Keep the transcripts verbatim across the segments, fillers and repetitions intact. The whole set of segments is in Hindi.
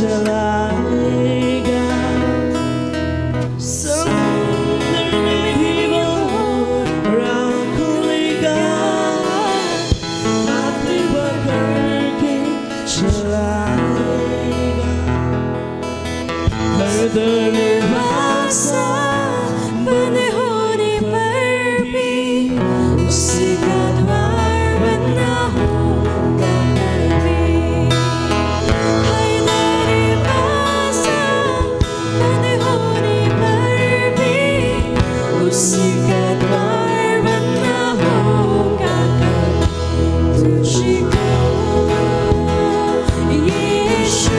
चलाएगा, समुद्र में भी वो राह खोलेगा, हाथ पकड़ के चलाएगा। हर दरवाजा बंद होने पर भी उसका द्वार बंदा होगा कभी। हर दरवाजा बंद होने पर भी उसका द्वार बंदा होगा कभी। तुझको यीशु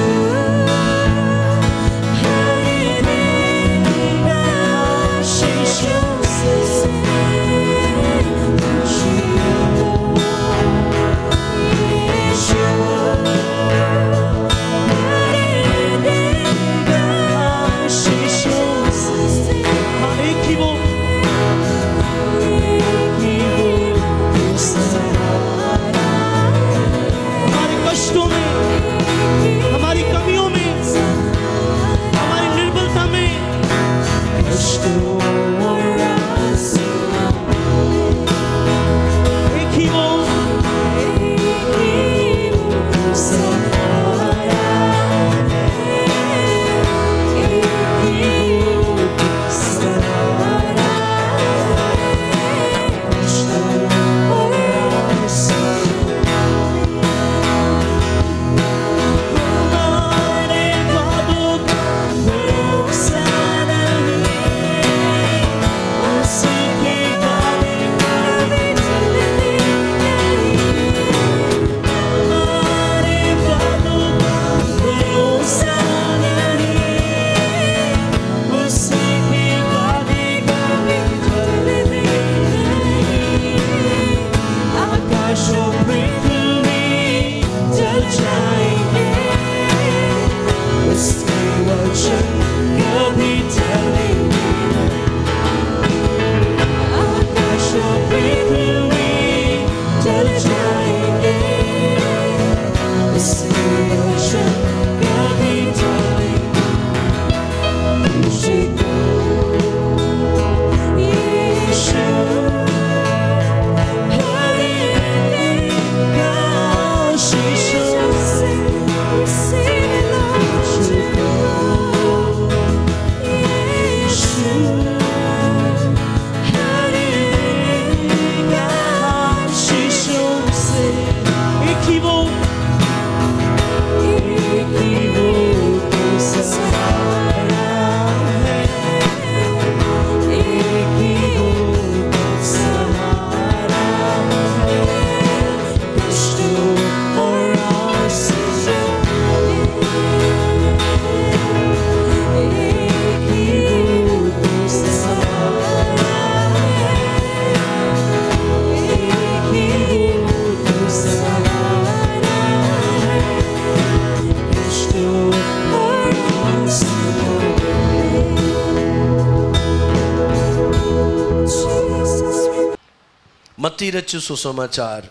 मत्ती रचित सुसमाचार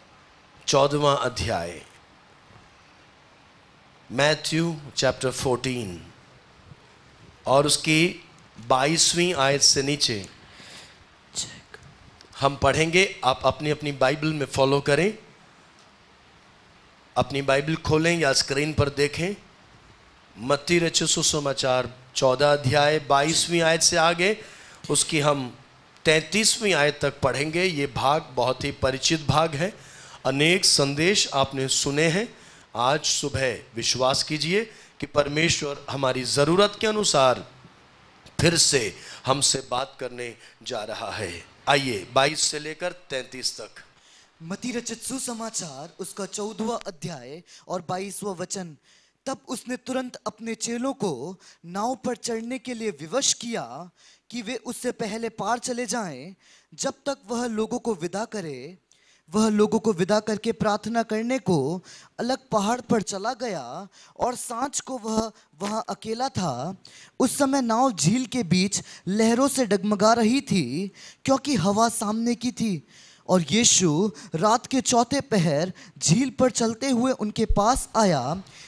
चौदहवां अध्याय, मैथ्यू चैप्टर फोर्टीन और उसकी बाईसवीं आयत से नीचे हम पढ़ेंगे। आप अपनी अपनी बाइबल में फॉलो करें, अपनी बाइबल खोलें या स्क्रीन पर देखें। मत्ती रचित सुसमाचार चौदह अध्याय बाईसवीं आयत से आगे उसकी हम तैंतीसवीं आयत तक पढ़ेंगे। ये भाग बहुत ही परिचित भाग है, अनेक संदेश आपने सुने हैं। आज सुबह विश्वास कीजिए कि परमेश्वर हमारी ज़रूरत के अनुसार फिर से हमसे बात करने जा रहा है। आइए बाईस से लेकर तैंतीस तक। मत्ती रचित सुसमाचार उसका चौदहवां अध्याय और बाईसवां वचन। तब उसने तुरंत अपने चेलों को नाव पर चढ़ने के लिए विवश किया कि वे उससे पहले पार चले जाएं, जब तक वह लोगों को विदा करे। वह लोगों को विदा करके प्रार्थना करने को अलग पहाड़ पर चला गया और सांझ को वह वहाँ अकेला था। उस समय नाव झील के बीच लहरों से डगमगा रही थी, क्योंकि हवा सामने की थी। और यीशु रात के चौथे पहर झील पर चलते हुए उनके पास आया।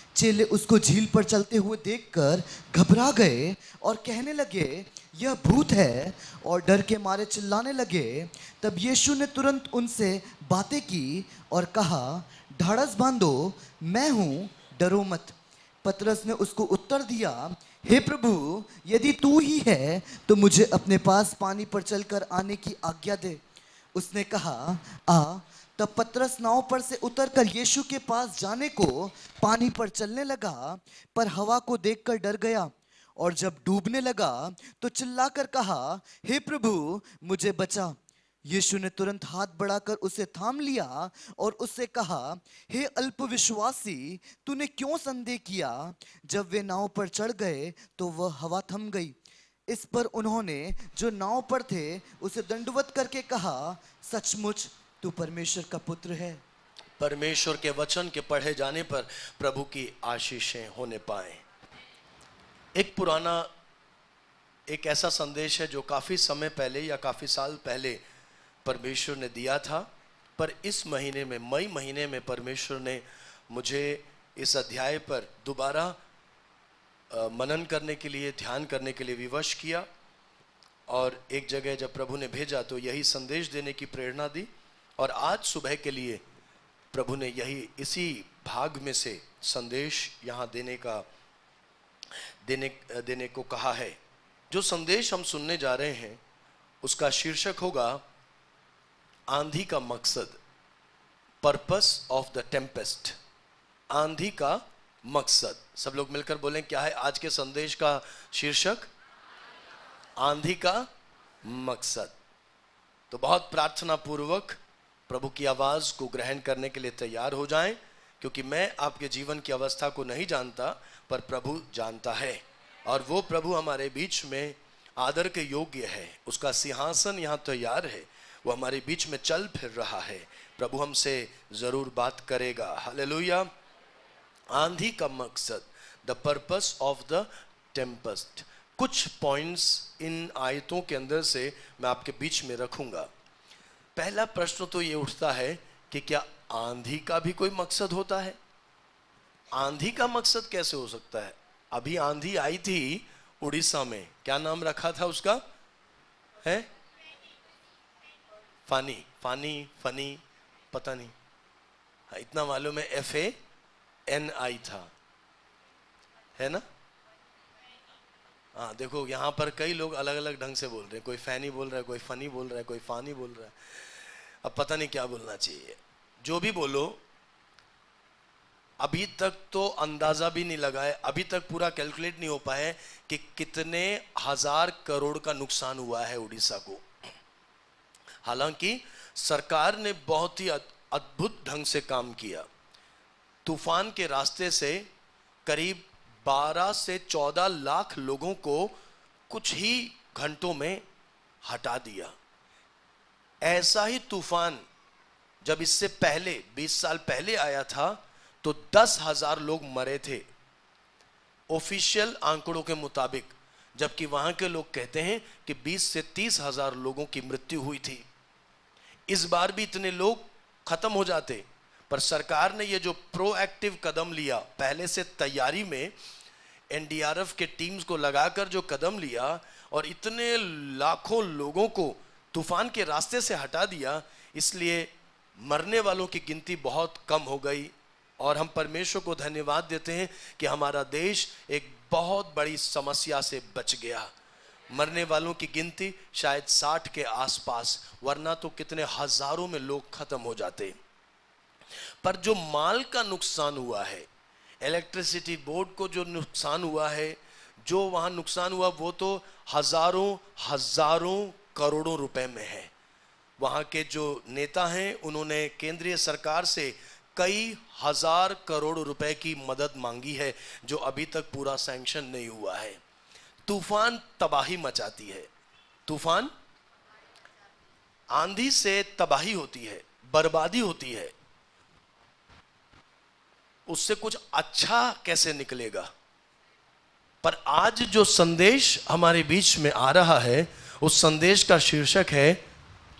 चेले उसको झील पर चलते हुए देखकर घबरा गए और कहने लगे, यह भूत है, और डर के मारे चिल्लाने लगे। तब यीशु ने तुरंत उनसे बातें की और कहा, ढाढ़स बांधो, मैं हूँ, डरो मत। पतरस ने उसको उत्तर दिया, हे प्रभु, यदि तू ही है तो मुझे अपने पास पानी पर चलकर आने की आज्ञा दे। उसने कहा, आ। तब पतरस नाव पर से उतरकर यीशु के पास जाने को पानी पर चलने लगा, पर हवा को देखकर डर गया, और जब डूबने लगा तो चिल्लाकर कहा, हे प्रभु, मुझे बचा। यीशु ने तुरंत हाथ बढ़ाकर उसे थाम लिया और उससे कहा, हे अल्पविश्वासी, तूने क्यों संदेह किया? जब वे नाव पर चढ़ गए तो वह हवा थम गई। इस पर उन्होंने जो नाव पर थे उसे दंडवत करके कहा, सचमुच तू परमेश्वर का पुत्र है। परमेश्वर के वचन के पढ़े जाने पर प्रभु की आशीषें होने पाए। एक पुराना एक ऐसा संदेश है जो काफ़ी समय पहले या काफ़ी साल पहले परमेश्वर ने दिया था, पर इस महीने में, मई महीने में परमेश्वर ने मुझे इस अध्याय पर दोबारा मनन करने के लिए, ध्यान करने के लिए विवश किया। और एक जगह जब प्रभु ने भेजा तो यही संदेश देने की प्रेरणा दी, और आज सुबह के लिए प्रभु ने यही इसी भाग में से संदेश यहाँ देने का देने देने को कहा है। जो संदेश हम सुनने जा रहे हैं उसका शीर्षक होगा आंधी का मकसद, पर्पस ऑफ द टेम्पेस्ट। आंधी का मकसद। सब लोग मिलकर बोलें, क्या है आज के संदेश का शीर्षक? आंधी का मकसद। तो बहुत प्रार्थना पूर्वक प्रभु की आवाज़ को ग्रहण करने के लिए तैयार हो जाएं, क्योंकि मैं आपके जीवन की अवस्था को नहीं जानता, पर प्रभु जानता है, और वो प्रभु हमारे बीच में आदर के योग्य है। उसका सिंहासन यहाँ तैयार है, वो हमारे बीच में चल फिर रहा है। प्रभु हमसे ज़रूर बात करेगा। हालेलुया। आंधी का मकसद, the purpose of the tempest. कुछ पॉइंट्स इन आयतों के अंदर से मैं आपके बीच में रखूंगा। पहला प्रश्न तो ये उठता है कि क्या आंधी का भी कोई मकसद होता है? आंधी का मकसद कैसे हो सकता है? अभी आंधी आई थी उड़ीसा में, क्या नाम रखा था उसका? है फानी, फानी, फनी, पता नहीं। हाँ, इतना मालूम है, एफ ए एन आई था, है ना? हाँ, देखो यहाँ पर कई लोग अलग अलग ढंग से बोल रहे हैं। कोई फैनी बोल रहा है, कोई फनी बोल रहा है, कोई फानी बोल रहा है। अब पता नहीं क्या बोलना चाहिए। जो भी बोलो, अभी तक तो अंदाजा भी नहीं लगाए, अभी तक पूरा कैलकुलेट नहीं हो पाए कि कितने हजार करोड़ का नुकसान हुआ है उड़ीसा को। हालांकि सरकार ने बहुत ही अद्भुत ढंग से काम किया। तूफान के रास्ते से करीब बारह से चौदह लाख लोगों को कुछ ही घंटों में हटा दिया। ऐसा ही तूफान जब इससे पहले बीस साल पहले आया था तो दस हजार लोग मरे थे ऑफिशियल आंकड़ों के मुताबिक, जबकि वहां के लोग कहते हैं कि बीस से तीस हजार लोगों की मृत्यु हुई थी। इस बार भी इतने लोग खत्म हो जाते, पर सरकार ने ये जो प्रोएक्टिव कदम लिया, पहले से तैयारी में एन डी आर एफ के टीम्स को लगाकर जो कदम लिया और इतने लाखों लोगों को तूफान के रास्ते से हटा दिया, इसलिए मरने वालों की गिनती बहुत कम हो गई। और हम परमेश्वर को धन्यवाद देते हैं कि हमारा देश एक बहुत बड़ी समस्या से बच गया। मरने वालों की गिनती शायद साठ के आसपास, वरना तो कितने हजारों में लोग खत्म हो जाते। पर जो माल का नुकसान हुआ है, इलेक्ट्रिसिटी बोर्ड को जो नुकसान हुआ है, जो वहाँ नुकसान हुआ, वो तो हजारों हजारों करोड़ों रुपए में है। वहाँ के जो नेता हैं उन्होंने केंद्रीय सरकार से कई हजार करोड़ रुपए की मदद मांगी है, जो अभी तक पूरा सैंक्शन नहीं हुआ है। तूफान तबाही मचाती है। तूफान, आंधी से तबाही होती है, बर्बादी होती है। उससे कुछ अच्छा कैसे निकलेगा? पर आज जो संदेश हमारे बीच में आ रहा है, उस संदेश का शीर्षक है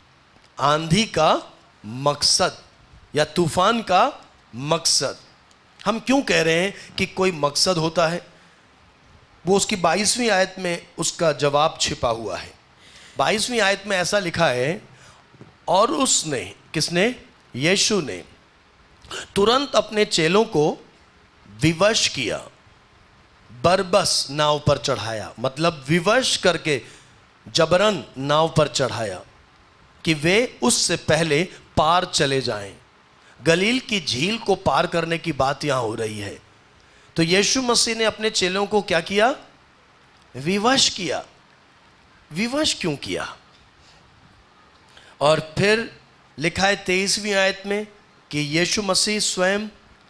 आंधी का मकसद या तूफान का मकसद। हम क्यों कह रहे हैं कि कोई मकसद होता है? वो उसकी बाईसवीं आयत में उसका जवाब छिपा हुआ है। बाईसवीं आयत में ऐसा लिखा है, और उसने, किसने? यीशु ने तुरंत अपने चेलों को विवश किया, बरबस नाव पर चढ़ाया, मतलब विवश करके जबरन नाव पर चढ़ाया कि वे उससे पहले पार चले जाएं। गलील की झील को पार करने की बात यहां हो रही है। तो यीशु मसीह ने अपने चेलों को क्या किया? विवश किया। विवश क्यों किया? और फिर लिखा है तेईसवीं आयत में कि यीशु मसीह स्वयं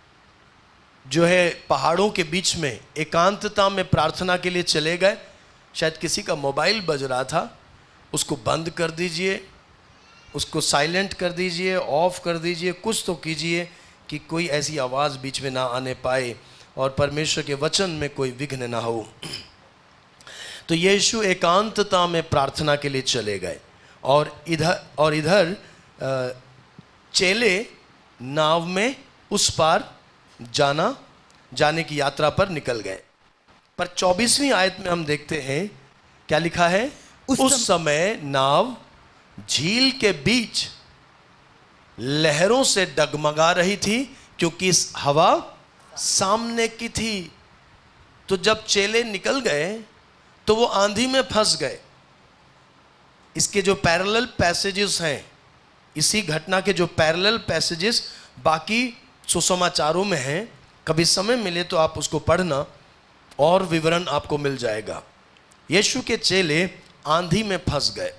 जो है पहाड़ों के बीच में एकांतता में प्रार्थना के लिए चले गए। शायद किसी का मोबाइल बज रहा था, उसको बंद कर दीजिए, उसको साइलेंट कर दीजिए, ऑफ कर दीजिए, कुछ तो कीजिए कि कोई ऐसी आवाज़ बीच में ना आने पाए और परमेश्वर के वचन में कोई विघ्न ना हो। तो यीशु एकांतता में प्रार्थना के लिए चले गए और इधर और इधर चेले नाव में उस पार जाना जाने की यात्रा पर निकल गए। पर चौबीसवीं आयत में हम देखते हैं क्या लिखा है? उस, उस समय नाव झील के बीच लहरों से डगमगा रही थी, क्योंकि इस हवा सामने की थी। तो जब चेले निकल गए तो वो आंधी में फंस गए। इसके जो पैरेलल पैसेजेस हैं, इसी घटना के जो पैरेलल पैसेजेस बाकी सुसमाचारों में हैं, कभी समय मिले तो आप उसको पढ़ना और विवरण आपको मिल जाएगा। यीशु के चेले आंधी में फंस गए।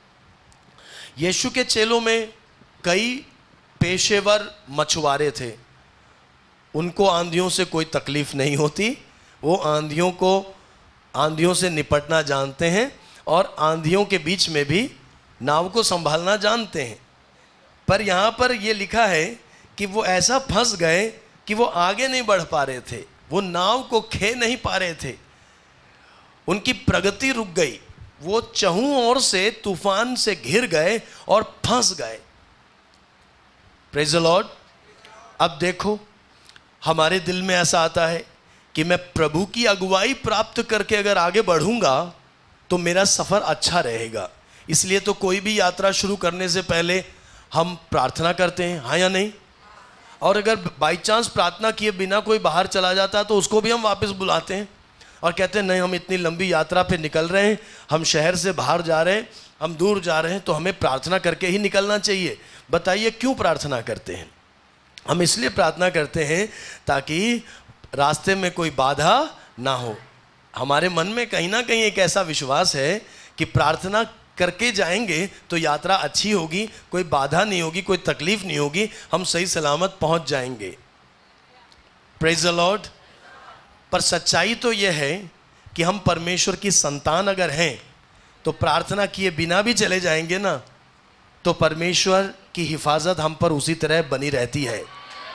यीशु के चेलों में कई पेशेवर मछुआरे थे। उनको आंधियों से कोई तकलीफ नहीं होती। वो आंधियों को आंधियों से निपटना जानते हैं और आंधियों के बीच में भी नाव को संभालना जानते हैं। पर यहाँ पर ये लिखा है कि वो ऐसा फंस गए कि वो आगे नहीं बढ़ पा रहे थे, वो नाव को खे नहीं पा रहे थे, उनकी प्रगति रुक गई। वो चहुं ओर से तूफान से घिर गए और फंस गए। Praise the Lord. अब देखो, हमारे दिल में ऐसा आता है कि मैं प्रभु की अगुवाई प्राप्त करके अगर आगे बढ़ूंगा तो मेरा सफ़र अच्छा रहेगा। इसलिए तो कोई भी यात्रा शुरू करने से पहले हम प्रार्थना करते हैं, हाँ या नहीं? और अगर बाई चांस प्रार्थना किए बिना कोई बाहर चला जाता है तो उसको भी हम वापस बुलाते हैं और कहते हैं नहीं, हम इतनी लंबी यात्रा पे निकल रहे हैं, हम शहर से बाहर जा रहे हैं, हम दूर जा रहे हैं, तो हमें प्रार्थना करके ही निकलना चाहिए। बताइए क्यों प्रार्थना करते हैं? हम इसलिए प्रार्थना करते हैं ताकि रास्ते में कोई बाधा ना हो। हमारे मन में कहीं ना कहीं एक ऐसा विश्वास है कि प्रार्थना करके जाएंगे तो यात्रा अच्छी होगी, कोई बाधा नहीं होगी, कोई तकलीफ नहीं होगी, हम सही सलामत पहुंच जाएंगे। Praise the Lord. पर सच्चाई तो यह है कि हम परमेश्वर की संतान अगर हैं तो प्रार्थना किए बिना भी चले जाएंगे ना, तो परमेश्वर की हिफाजत हम पर उसी तरह बनी रहती है।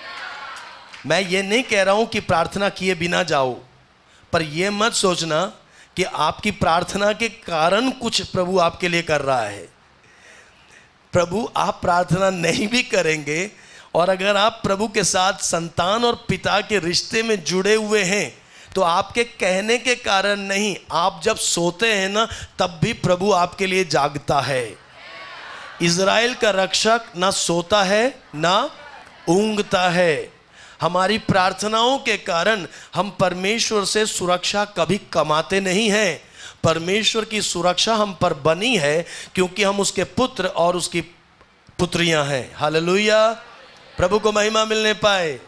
मैं ये नहीं कह रहा हूं कि प्रार्थना किए बिना जाओ, पर यह मत सोचना कि आपकी प्रार्थना के कारण कुछ प्रभु आपके लिए कर रहा है। प्रभु आप प्रार्थना नहीं भी करेंगे और अगर आप प्रभु के साथ संतान और पिता के रिश्ते में जुड़े हुए हैं तो आपके कहने के कारण नहीं, आप जब सोते हैं ना तब भी प्रभु आपके लिए जागता है। इज़राइल का रक्षक ना सोता है ना ऊँघता है। हमारी प्रार्थनाओं के कारण हम परमेश्वर से सुरक्षा कभी कमाते नहीं हैं। परमेश्वर की सुरक्षा हम पर बनी है क्योंकि हम उसके पुत्र और उसकी पुत्रियां हैं। हालेलुया, प्रभु को महिमा मिलने पाए।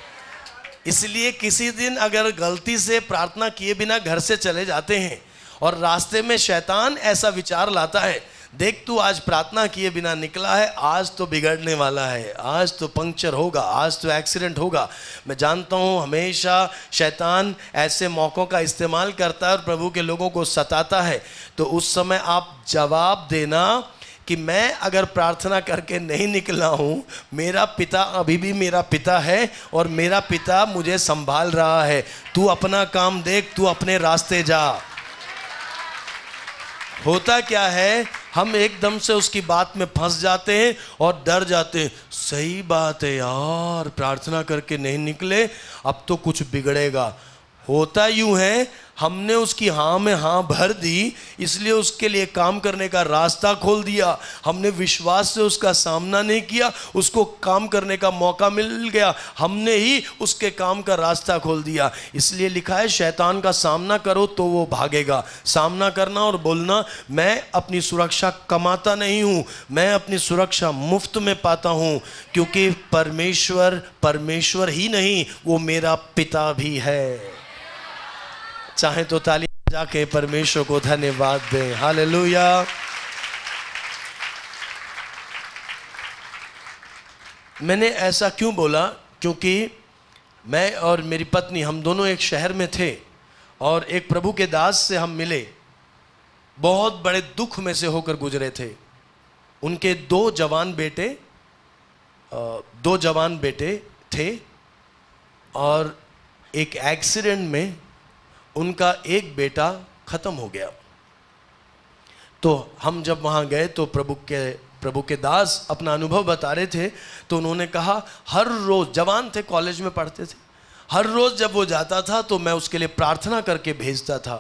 इसलिए किसी दिन अगर गलती से प्रार्थना किए बिना घर से चले जाते हैं और रास्ते में शैतान ऐसा विचार लाता है, देख तू आज प्रार्थना किए बिना निकला है, आज तो बिगड़ने वाला है, आज तो पंक्चर होगा, आज तो एक्सीडेंट होगा। मैं जानता हूँ हमेशा शैतान ऐसे मौक़ों का इस्तेमाल करता है और प्रभु के लोगों को सताता है। तो उस समय आप जवाब देना कि मैं अगर प्रार्थना करके नहीं निकला हूँ, मेरा पिता अभी भी मेरा पिता है और मेरा पिता मुझे संभाल रहा है। तू अपना काम देख, तू अपने रास्ते जा। होता क्या है, हम एकदम से उसकी बात में फंस जाते हैं और डर जाते हैं। सही बात है यार, प्रार्थना करके नहीं निकले, अब तो कुछ बिगड़ेगा। होता यूं है, हमने उसकी हाँ में हाँ भर दी, इसलिए उसके लिए काम करने का रास्ता खोल दिया। हमने विश्वास से उसका सामना नहीं किया, उसको काम करने का मौका मिल गया, हमने ही उसके काम का रास्ता खोल दिया। इसलिए लिखा है, शैतान का सामना करो तो वो भागेगा। सामना करना और बोलना, मैं अपनी सुरक्षा कमाता नहीं हूँ, मैं अपनी सुरक्षा मुफ्त में पाता हूँ, क्योंकि परमेश्वर परमेश्वर ही नहीं, वो मेरा पिता भी है। चाहे तो ताली जाके परमेश्वर को धन्यवाद दें। हालेलुया। मैंने ऐसा क्यों बोला? क्योंकि मैं और मेरी पत्नी, हम दोनों एक शहर में थे और एक प्रभु के दास से हम मिले। बहुत बड़े दुख में से होकर गुजरे थे। उनके दो जवान बेटे दो जवान बेटे थे और एक एक्सीडेंट में उनका एक बेटा ख़त्म हो गया। तो हम जब वहाँ गए तो प्रभु के प्रभु के दास अपना अनुभव बता रहे थे। तो उन्होंने कहा, हर रोज़, जवान थे, कॉलेज में पढ़ते थे, हर रोज़ जब वो जाता था तो मैं उसके लिए प्रार्थना करके भेजता था,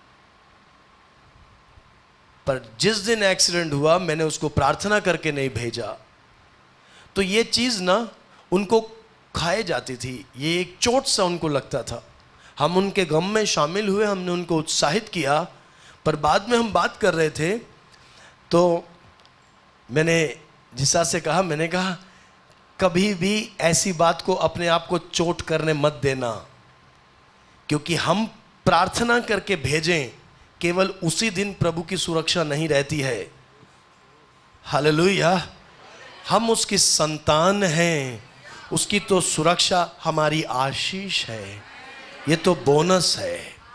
पर जिस दिन एक्सीडेंट हुआ मैंने उसको प्रार्थना करके नहीं भेजा। तो ये चीज़ ना उनको खाए जाती थी, ये एक चोट सा उनको लगता था। हम उनके गम में शामिल हुए, हमने उनको उत्साहित किया, पर बाद में हम बात कर रहे थे तो मैंने जिसा से कहा, मैंने कहा कभी भी ऐसी बात को अपने आप को चोट करने मत देना, क्योंकि हम प्रार्थना करके भेजें, केवल उसी दिन प्रभु की सुरक्षा नहीं रहती है। हालेलुया। हम उसकी संतान हैं, उसकी तो सुरक्षा हमारी आशीष है, ये तो बोनस है।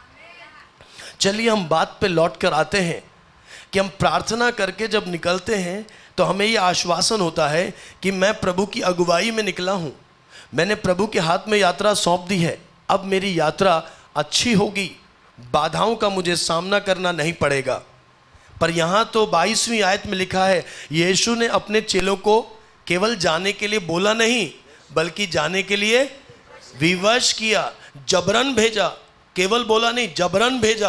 चलिए हम बात पे लौट कर आते हैं कि हम प्रार्थना करके जब निकलते हैं तो हमें ये आश्वासन होता है कि मैं प्रभु की अगुवाई में निकला हूँ, मैंने प्रभु के हाथ में यात्रा सौंप दी है, अब मेरी यात्रा अच्छी होगी, बाधाओं का मुझे सामना करना नहीं पड़ेगा। पर यहाँ तो बाईसवीं आयत में लिखा है, यीशु ने अपने चेलों को केवल जाने के लिए बोला नहीं, बल्कि जाने के लिए विवश किया, जबरन भेजा। केवल बोला नहीं, जबरन भेजा।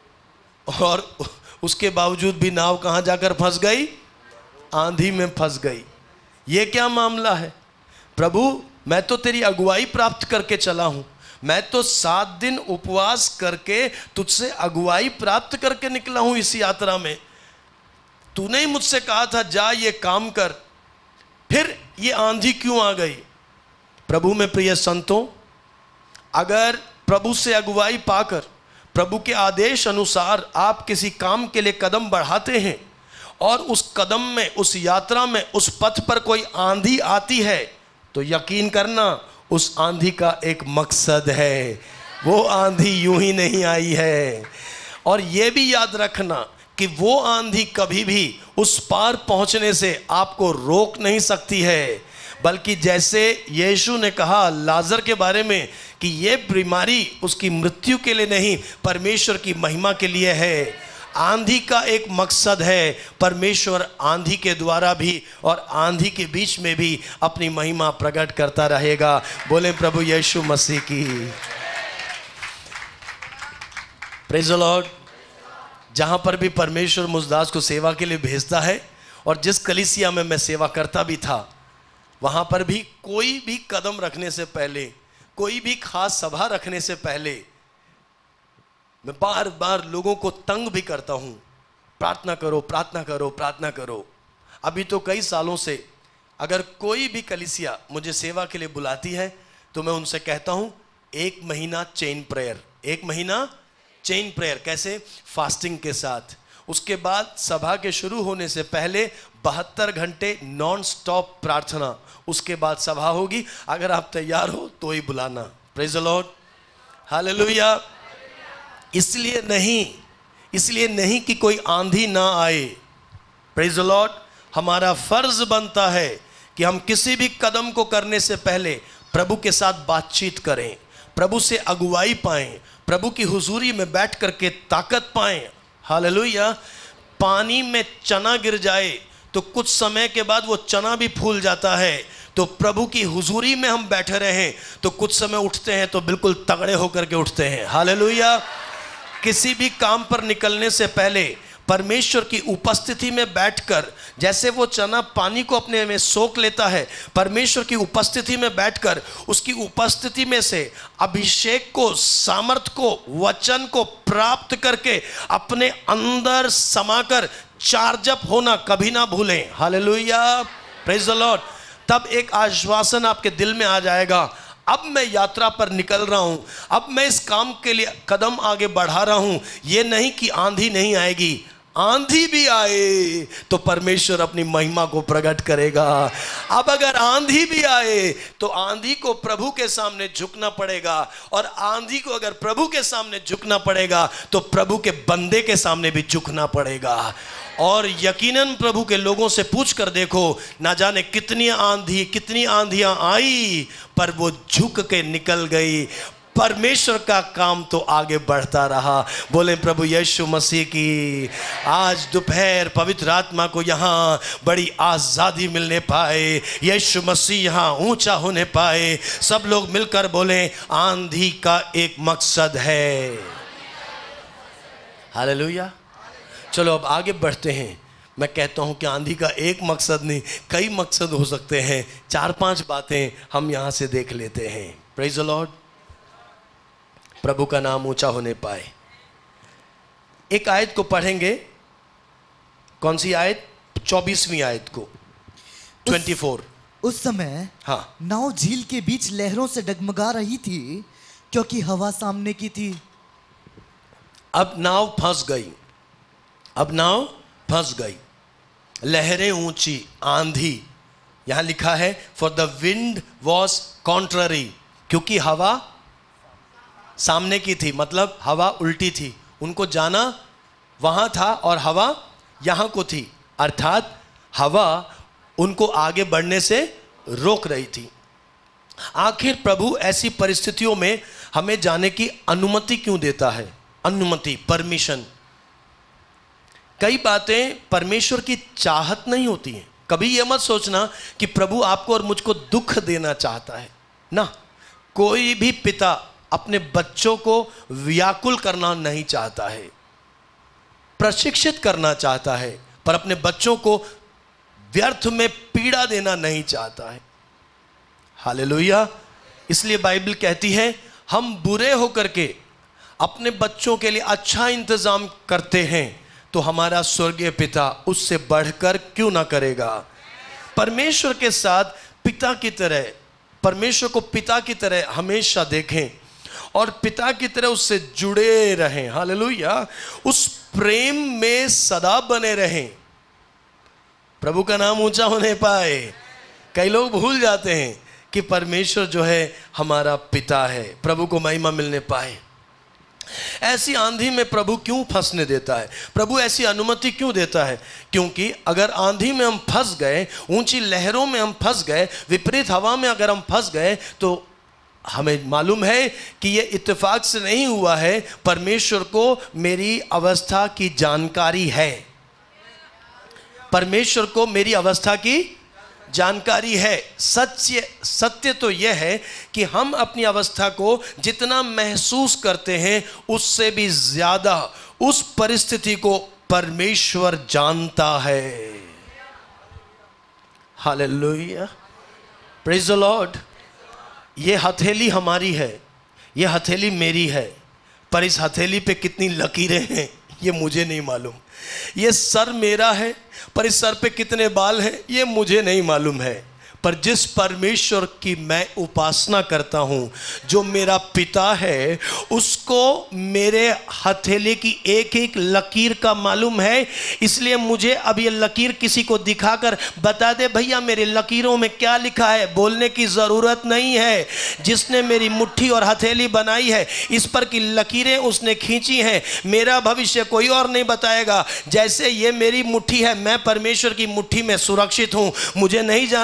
और उसके बावजूद भी नाव कहाँ जाकर फंस गई? आंधी में फंस गई। ये क्या मामला है? प्रभु, मैं तो तेरी अगुवाई प्राप्त करके चला हूँ, मैं तो सात दिन उपवास करके तुझसे अगुवाई प्राप्त करके निकला हूँ इस यात्रा में। तूने ही मुझसे कहा था जा ये काम कर, फिर ये आंधी क्यों आ गई? प्रभु में प्रिय संतों, अगर प्रभु से अगुवाई पाकर प्रभु के आदेश अनुसार आप किसी काम के लिए कदम बढ़ाते हैं और उस कदम में, उस यात्रा में, उस पथ पर कोई आंधी आती है, तो यकीन करना उस आंधी का एक मकसद है। वो आंधी यूं ही नहीं आई है। और ये भी याद रखना कि वो आंधी कभी भी उस पार पहुंचने से आपको रोक नहीं सकती है, बल्कि जैसे यीशु ने कहा लाजर के बारे में कि ये बीमारी उसकी मृत्यु के लिए नहीं, परमेश्वर की महिमा के लिए है। आंधी का एक मकसद है, परमेश्वर आंधी के द्वारा भी और आंधी के बीच में भी अपनी महिमा प्रकट करता रहेगा। बोले प्रभु यीशु मसीह की। Praise the Lord. जहाँ पर भी परमेश्वर मुझदास को सेवा के लिए भेजता है, और जिस कलीसिया में मैं सेवा करता भी था, वहाँ पर भी कोई भी कदम रखने से पहले, कोई भी खास सभा रखने से पहले मैं बार बार लोगों को तंग भी करता हूँ, प्रार्थना करो, प्रार्थना करो, प्रार्थना करो। अभी तो कई सालों से अगर कोई भी कलीसिया मुझे सेवा के लिए बुलाती है तो मैं उनसे कहता हूँ एक महीना चेन प्रेयर, एक महीना चेन प्रेयर। कैसे? फास्टिंग के साथ। उसके बाद सभा के शुरू होने से पहले बहत्तर घंटे नॉन स्टॉप प्रार्थना। उसके बाद सभा होगी, अगर आप तैयार हो तो ही बुलाना। Praise the Lord, hallelujah. इसलिए नहीं इसलिए नहीं कि कोई आंधी ना आए। Praise the Lord. हमारा फर्ज बनता है कि हम किसी भी कदम को करने से पहले प्रभु के साथ बातचीत करें, प्रभु से अगुवाई पाएं, प्रभु की हुजूरी में बैठ करके ताकत पाएं। हालेलुया। पानी में चना गिर जाए तो कुछ समय के बाद वो चना भी फूल जाता है। तो प्रभु की हुजूरी में हम बैठे रहें तो कुछ समय उठते हैं तो बिल्कुल तगड़े होकर के उठते हैं। हालेलुया। किसी भी काम पर निकलने से पहले परमेश्वर की उपस्थिति में बैठकर, जैसे वो चना पानी को अपने में सोख लेता है, परमेश्वर की उपस्थिति में बैठकर उसकी उपस्थिति में से अभिषेक को, सामर्थ को, वचन को प्राप्त करके अपने अंदर समाकर चार्जअप होना कभी ना भूलें। Hallelujah, praise the Lord. तब एक आश्वासन आपके दिल में आ जाएगा, अब मैं यात्रा पर निकल रहा हूं, अब मैं इस काम के लिए कदम आगे बढ़ा रहा हूं। ये नहीं कि आंधी नहीं आएगी, आंधी भी आए तो परमेश्वर अपनी महिमा को प्रकट करेगा। अब अगर आंधी भी आए तो आंधी को प्रभु के सामने झुकना पड़ेगा, और आंधी को अगर प्रभु के सामने झुकना पड़ेगा तो प्रभु के बंदे के सामने भी झुकना पड़ेगा। और यकीनन प्रभु के लोगों से पूछ कर देखो, ना जाने कितनी आंधी, कितनी आंधियां आई, पर वो झुक के निकल गई। परमेश्वर का काम तो आगे बढ़ता रहा। बोले प्रभु यीशु मसीह की। आज दोपहर पवित्र आत्मा को यहाँ बड़ी आज़ादी मिलने पाए, यीशु मसीह यहाँ ऊंचा होने पाए। सब लोग मिलकर बोले, आंधी का एक मकसद है। हालेलुया। चलो अब आगे बढ़ते हैं। मैं कहता हूँ कि आंधी का एक मकसद नहीं, कई मकसद हो सकते हैं। चार पांच बातें हम यहाँ से देख लेते हैं। Praise the lord. प्रभु का नाम ऊंचा होने पाए। एक आयत को पढ़ेंगे। कौन सी आयत? चौबीसवीं आयत को, चौबीस। उस, उस समय हाँ, नाव झील के बीच लहरों से डगमगा रही थी क्योंकि हवा सामने की थी। अब नाव फंस गई, अब नाव फंस गई। लहरें ऊंची, आंधी। यहां लिखा है for the wind was contrary, क्योंकि हवा सामने की थी, मतलब हवा उल्टी थी। उनको जाना वहां था और हवा यहां को थी, अर्थात हवा उनको आगे बढ़ने से रोक रही थी। आखिर प्रभु ऐसी परिस्थितियों में हमें जाने की अनुमति क्यों देता है? अनुमति, परमिशन। कई बातें परमेश्वर की चाहत नहीं होती हैं। कभी यह मत सोचना कि प्रभु आपको और मुझको दुख देना चाहता है ना। कोई भी पिता अपने बच्चों को व्याकुल करना नहीं चाहता है, प्रशिक्षित करना चाहता है, पर अपने बच्चों को व्यर्थ में पीड़ा देना नहीं चाहता है। हालेलुया। इसलिए बाइबल कहती है, हम बुरे होकर के अपने बच्चों के लिए अच्छा इंतजाम करते हैं तो हमारा स्वर्गीय पिता उससे बढ़कर क्यों ना करेगा। परमेश्वर के साथ पिता की तरह, परमेश्वर को पिता की तरह हमेशा देखें और पिता की तरह उससे जुड़े रहें। हालेलुया। उस प्रेम में सदा बने रहें। प्रभु का नाम ऊंचा होने पाए। कई लोग भूल जाते हैं कि परमेश्वर जो है हमारा पिता है। प्रभु को महिमा मिलने पाए। ऐसी आंधी में प्रभु क्यों फंसने देता है? प्रभु ऐसी अनुमति क्यों देता है? क्योंकि अगर आंधी में हम फंस गए, ऊंची लहरों में हम फंस गए, विपरीत हवा में अगर हम फंस गए, तो हमें मालूम है कि ये इत्तेफाक से नहीं हुआ है। परमेश्वर को मेरी अवस्था की जानकारी है। परमेश्वर को मेरी अवस्था की जानकारी है। सत्य सत्य तो यह है कि हम अपनी अवस्था को जितना महसूस करते हैं उससे भी ज्यादा उस परिस्थिति को परमेश्वर जानता है। Hallelujah, praise the Lord. ये हथेली हमारी है, ये हथेली मेरी है, पर इस हथेली पे कितनी लकीरें हैं ये मुझे नहीं मालूम। ये सर मेरा है, पर इस सर पे कितने बाल हैं ये मुझे नहीं मालूम है। पर जिस परमेश्वर की मैं उपासना करता हूँ, जो मेरा पिता है, उसको मेरे हथेली की एक एक लकीर का मालूम है। इसलिए मुझे अब ये लकीर किसी को दिखाकर बता दे भैया मेरे लकीरों में क्या लिखा है, बोलने की ज़रूरत नहीं है। जिसने मेरी मुट्ठी और हथेली बनाई है, इस पर की लकीरें उसने खींची हैं। मेरा भविष्य कोई और नहीं बताएगा। जैसे ये मेरी मुट्ठी है, मैं परमेश्वर की मुट्ठी में सुरक्षित हूँ। मुझे नहीं जानना मेरा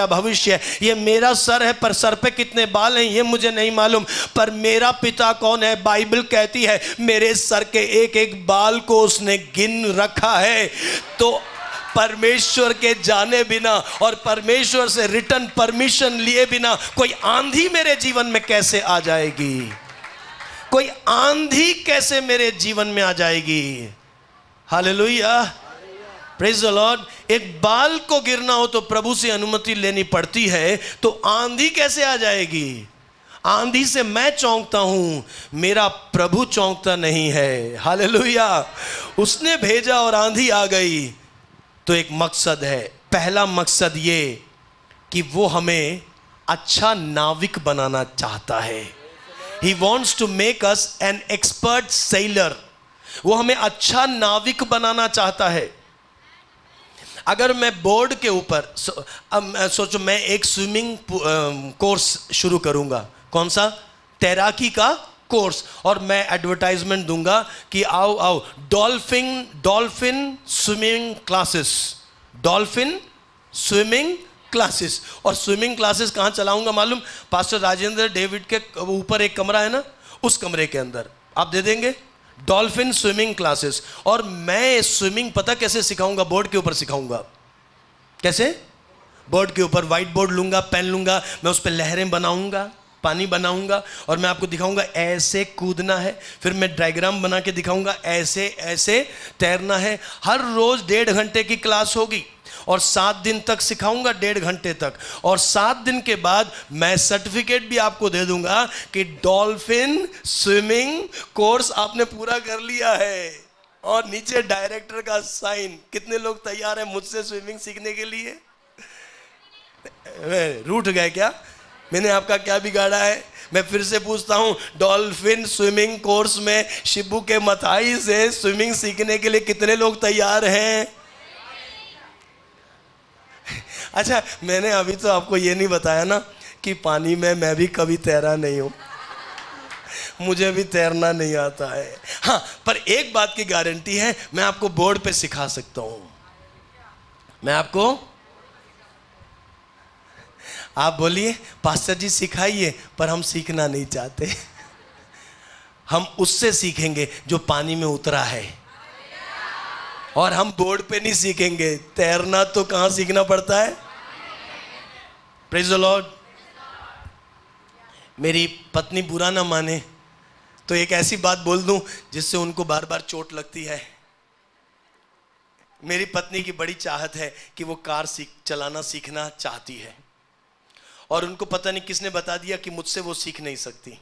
भविष्य है, ये मेरा सर है पर सर पे कितने बाल हैं ये मुझे नहीं मालूम, पर मेरा पिता कौन है? बाइबल कहती है मेरे सर के एक एक बाल को उसने गिन रखा है। तो परमेश्वर के जाने बिना और परमेश्वर से रिटर्न परमिशन लिए बिना कोई आंधी मेरे जीवन में कैसे आ जाएगी? कोई आंधी कैसे मेरे जीवन में आ जाएगी? Hallelujah, praise the Lord. एक बाल को गिरना हो तो प्रभु से अनुमति लेनी पड़ती है, तो आंधी कैसे आ जाएगी? आंधी से मैं चौंकता हूं, मेरा प्रभु चौंकता नहीं है। हालेलुया, उसने भेजा और आंधी आ गई। तो एक मकसद है, पहला मकसद ये कि वो हमें अच्छा नाविक बनाना चाहता है। He wants to make us an expert sailor। वो हमें अच्छा नाविक बनाना चाहता है। अगर मैं बोर्ड के ऊपर सो, अब सोचो मैं एक स्विमिंग कोर्स शुरू करूंगा, कौन सा? तैराकी का कोर्स, और मैं एडवर्टाइजमेंट दूंगा कि आओ आओ dolphin dolphin swimming classes, dolphin swimming classes. और स्विमिंग क्लासेस कहाँ चलाऊंगा मालूम? पास्टर राजेंद्र डेविड के ऊपर एक कमरा है ना, उस कमरे के अंदर आप दे देंगे डॉल्फिन स्विमिंग क्लासेस। और मैं स्विमिंग पता कैसे सिखाऊंगा? बोर्ड के ऊपर सिखाऊंगा। कैसे? बोर्ड के ऊपर व्हाइट बोर्ड लूंगा, पेन लूंगा, मैं उस पर लहरें बनाऊंगा, पानी बनाऊंगा, और मैं आपको दिखाऊंगा ऐसे कूदना है, फिर मैं डायग्राम बना के दिखाऊंगा ऐसे ऐसे तैरना है। हर रोज डेढ़ घंटे की क्लास होगी और सात दिन तक सिखाऊंगा, डेढ़ घंटे तक, और सात दिन के बाद मैं सर्टिफिकेट भी आपको दे दूंगा कि डॉल्फिन स्विमिंग कोर्स आपने पूरा कर लिया है। और नीचे डायरेक्टर का साइन। कितने लोग तैयार हैं मुझसे स्विमिंग सीखने के लिए? रूठ गए क्या? मैंने आपका क्या बिगाड़ा है? मैं फिर से पूछता हूं, डॉल्फिन स्विमिंग कोर्स में शिबू के मथाई से स्विमिंग सीखने के लिए कितने लोग तैयार हैं? अच्छा, मैंने अभी तो आपको ये नहीं बताया ना कि पानी में मैं भी कभी तैरा नहीं हूं, मुझे भी तैरना नहीं आता है। हाँ, पर एक बात की गारंटी है, मैं आपको बोर्ड पे सिखा सकता हूं। मैं आपको, आप बोलिए पास्टर जी सिखाइए, पर हम सीखना नहीं चाहते। हम उससे सीखेंगे जो पानी में उतरा है, और हम बोर्ड पे नहीं सीखेंगे। तैरना तो कहां सीखना पड़ता है? Praise the Lord. मेरी पत्नी बुरा ना माने तो एक ऐसी बात बोल दूं जिससे उनको बार बार चोट लगती है। मेरी पत्नी की बड़ी चाहत है कि वो कार सीख चलाना सीखना चाहती है, और उनको पता नहीं किसने बता दिया कि मुझसे वो सीख नहीं सकती।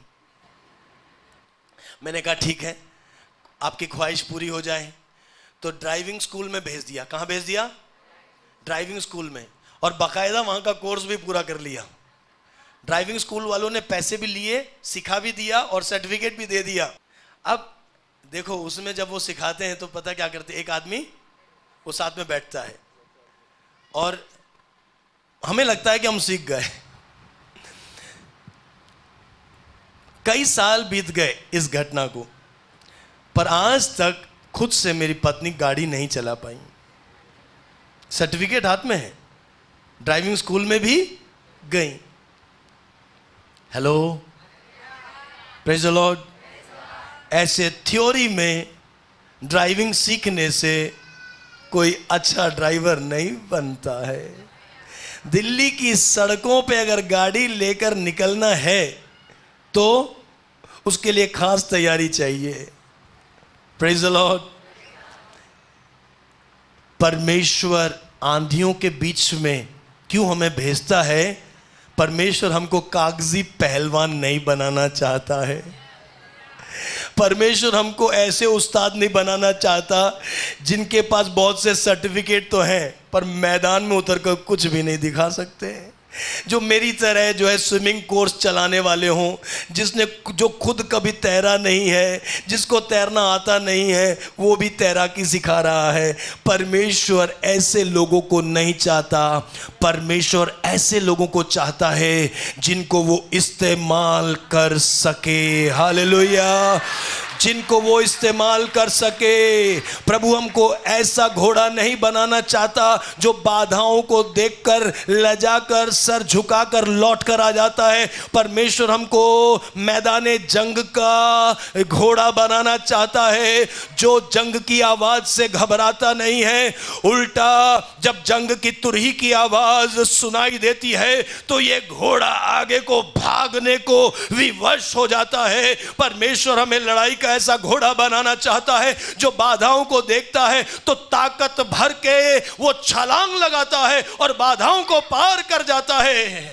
मैंने कहा ठीक है, आपकी ख्वाहिश पूरी हो जाए, तो ड्राइविंग स्कूल में भेज दिया। कहाँ भेज दिया? ड्राइविंग स्कूल में, और बाकायदा वहाँ का कोर्स भी पूरा कर लिया। ड्राइविंग स्कूल वालों ने पैसे भी लिए, सिखा भी दिया और सर्टिफिकेट भी दे दिया। अब देखो उसमें जब वो सिखाते हैं तो पता क्या करते, एक आदमी वो साथ में बैठता है और हमें लगता है कि हम सीख गए। कई साल बीत गए इस घटना को, पर आज तक खुद से मेरी पत्नी गाड़ी नहीं चला पाई। सर्टिफिकेट हाथ में है, ड्राइविंग स्कूल में भी गई। Hello, praise the Lord. ऐसे थ्योरी में ड्राइविंग सीखने से कोई अच्छा ड्राइवर नहीं बनता है। दिल्ली की सड़कों पे अगर गाड़ी लेकर निकलना है तो उसके लिए खास तैयारी चाहिए। Praise the Lord. परमेश्वर आंधियों के बीच में क्यों हमें भेजता है? परमेश्वर हमको कागजी पहलवान नहीं बनाना चाहता है। परमेश्वर हमको ऐसे उस्ताद नहीं बनाना चाहता जिनके पास बहुत से सर्टिफिकेट तो हैं पर मैदान में उतर कर कुछ भी नहीं दिखा सकते। जो मेरी तरह जो है स्विमिंग कोर्स चलाने वाले हों, जिसने जो खुद कभी तैरा नहीं है, जिसको तैरना आता नहीं है, वो भी तैराकी सिखा रहा है। परमेश्वर ऐसे लोगों को नहीं चाहता। परमेश्वर ऐसे लोगों को चाहता है जिनको वो इस्तेमाल कर सके। हालेलुया। जिनको वो इस्तेमाल कर सके। प्रभु हमको ऐसा घोड़ा नहीं बनाना चाहता जो बाधाओं को देखकर लजाकर सर झुकाकर लौट कर आ जाता है। परमेश्वर हमको मैदाने जंग का घोड़ा बनाना चाहता है जो जंग की आवाज से घबराता नहीं है। उल्टा जब जंग की तुरही की आवाज सुनाई देती है तो ये घोड़ा आगे को भागने को विवश हो जाता है। परमेश्वर हमें लड़ाई का ऐसा घोड़ा बनाना चाहता है जो बाधाओं को देखता है तो ताकत भर के वो छलांग लगाता है और बाधाओं को पार कर जाता है।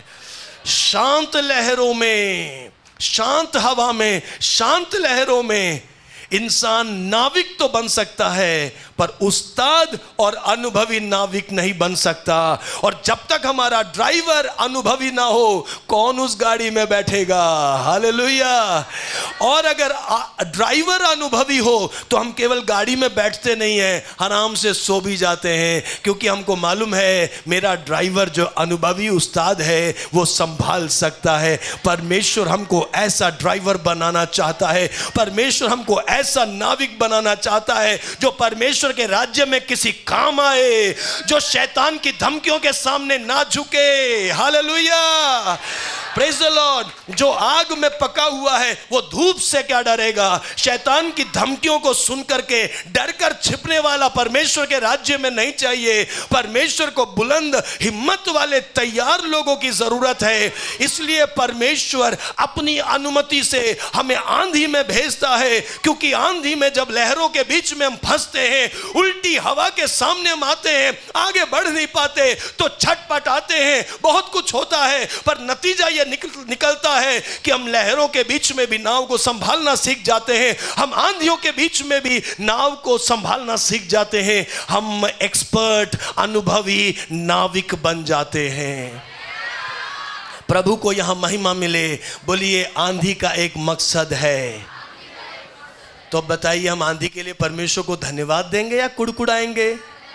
शांत लहरों में, शांत हवा में, शांत लहरों में इंसान नाविक तो बन सकता है पर उस्ताद और अनुभवी नाविक नहीं बन सकता। और जब तक हमारा ड्राइवर अनुभवी ना हो कौन उस गाड़ी में बैठेगा? हालेलुया। और अगर ड्राइवर अनुभवी हो तो हम केवल गाड़ी में बैठते नहीं हैं, आराम से सो भी जाते हैं, क्योंकि हमको मालूम है मेरा ड्राइवर जो अनुभवी उस्ताद है वो संभाल सकता है। परमेश्वर हमको ऐसा ड्राइवर बनाना चाहता है, परमेश्वर हमको ऐसा नाविक बनाना चाहता है जो परमेश्वर के राज्य में किसी काम आए, जो शैतान की धमकियों के सामने ना झुके। Hallelujah, praise the Lord. जो आग में पका हुआ है वो धूप से क्या डरेगा? शैतान की धमकियों को सुन करके डरकर छिपने वाला परमेश्वर के राज्य में नहीं चाहिए। परमेश्वर को बुलंद हिम्मत वाले तैयार लोगों की जरूरत है। इसलिए परमेश्वर अपनी अनुमति से हमें आंधी में भेजता है, क्योंकि आंधी में जब लहरों के बीच में हम फंसते हैं, उल्टी हवा के सामने हम आते हैं, आगे बढ़ नहीं पाते तो छटपटाते हैं, बहुत कुछ होता है, पर नतीजा ये निकल, निकलता है कि हम लहरों के बीच में भी नाव को संभालना सीख जाते हैं, हम आंधियों के बीच में भी नाव को संभालना सीख जाते हैं, हम एक्सपर्ट अनुभवी नाविक बन जाते हैं। प्रभु को यहां महिमा मिले। बोलिए आंधी का एक मकसद है। तो बताइए हम आंधी के लिए परमेश्वर को धन्यवाद देंगे या कुड़कुड़ाएंगे?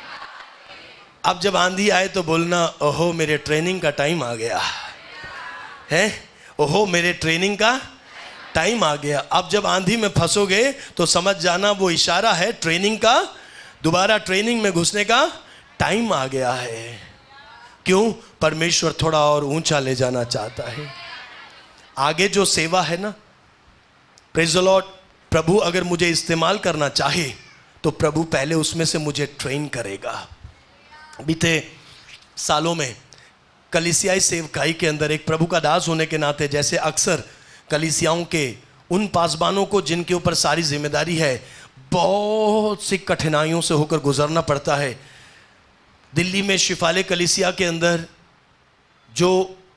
अब जब आंधी आए तो बोलना ओहो मेरे ट्रेनिंग का टाइम आ गया है, ओहो मेरे ट्रेनिंग का टाइम आ गया। अब जब आंधी में फंसोगे तो समझ जाना वो इशारा है ट्रेनिंग का, दोबारा ट्रेनिंग में घुसने का टाइम आ गया है। क्यों? परमेश्वर थोड़ा और ऊंचा ले जाना चाहता है। आगे जो सेवा है ना, प्रेज द लॉर्ड, प्रभु अगर मुझे इस्तेमाल करना चाहे तो प्रभु पहले उसमें से मुझे ट्रेन करेगा। बीते सालों में कलीसियाई सेवकाई के अंदर एक प्रभु का दास होने के नाते, जैसे अक्सर कलीसियाओं के उन पासबानों को जिनके ऊपर सारी जिम्मेदारी है बहुत सी कठिनाइयों से होकर गुजरना पड़ता है। दिल्ली में शिफाले कलीसिया के अंदर जो